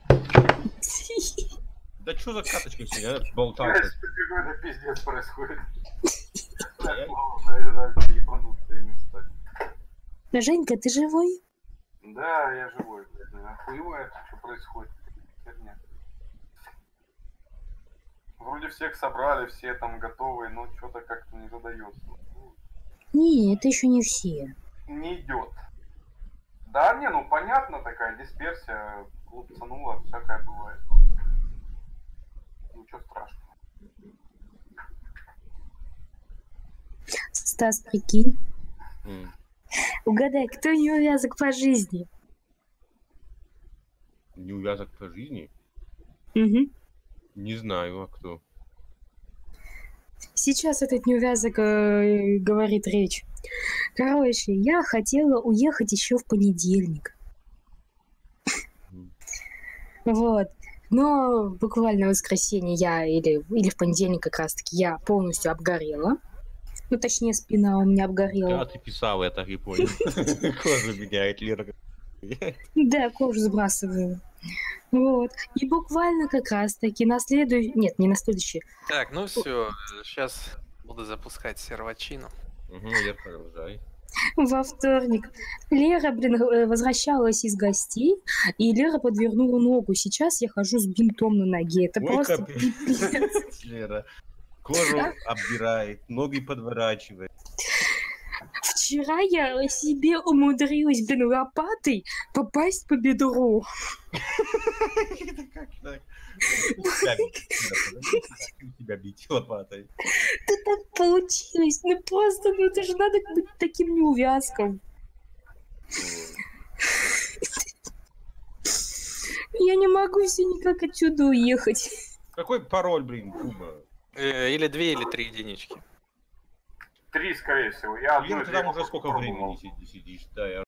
Да что за карточка сегодня? Болтался. Какой-то пиздец происходит. Я- Женька, ты живой? Да, я живой, блядь. Охуевает, что происходит. Херня. Вроде всех собрали, все там готовы, но что-то как-то не задается. Не, это еще не все. Не идет. Да, не, ну понятно, такая дисперсия, лупцанула, всякое бывает. Ничего страшного. Стас, прикинь. М. Угадай, кто неувязок по жизни? Неувязок по жизни? Угу. Не знаю, а кто. Сейчас этот неувязок говорит речь. Короче, я хотела уехать еще в понедельник. Вот. Но буквально в воскресенье или в понедельник как раз-таки я полностью обгорела. Ну, точнее, спина у меня обгорела. А ты писал, я так и понял. Кожа меняет, Лера. Да, кожу сбрасываю. Вот. И буквально как раз-таки на следующий... Нет, не на следующий. Так, ну все, сейчас буду запускать сервачину. Угу, Лер, продолжай. Во вторник. Лера, возвращалась из гостей, и Лера подвернула ногу. Сейчас я хожу с бинтом на ноге. Это Ой, просто капец. пипец. Лера. Кожу обдирает, ноги подворачивает. Вчера я себе умудрилась, лопатой попасть по бедру. Это как так? Тебя бить лопатой. Да так получилось. Ну просто, ну это же надо быть таким неувязком. Я не могу все никак отсюда уехать. Какой пароль, блин, Куба? Или 2, или 3 единички. 3, скорее всего. Я одну Лера, из ты там них уже сколько попробовал. времени сидишь? Да, я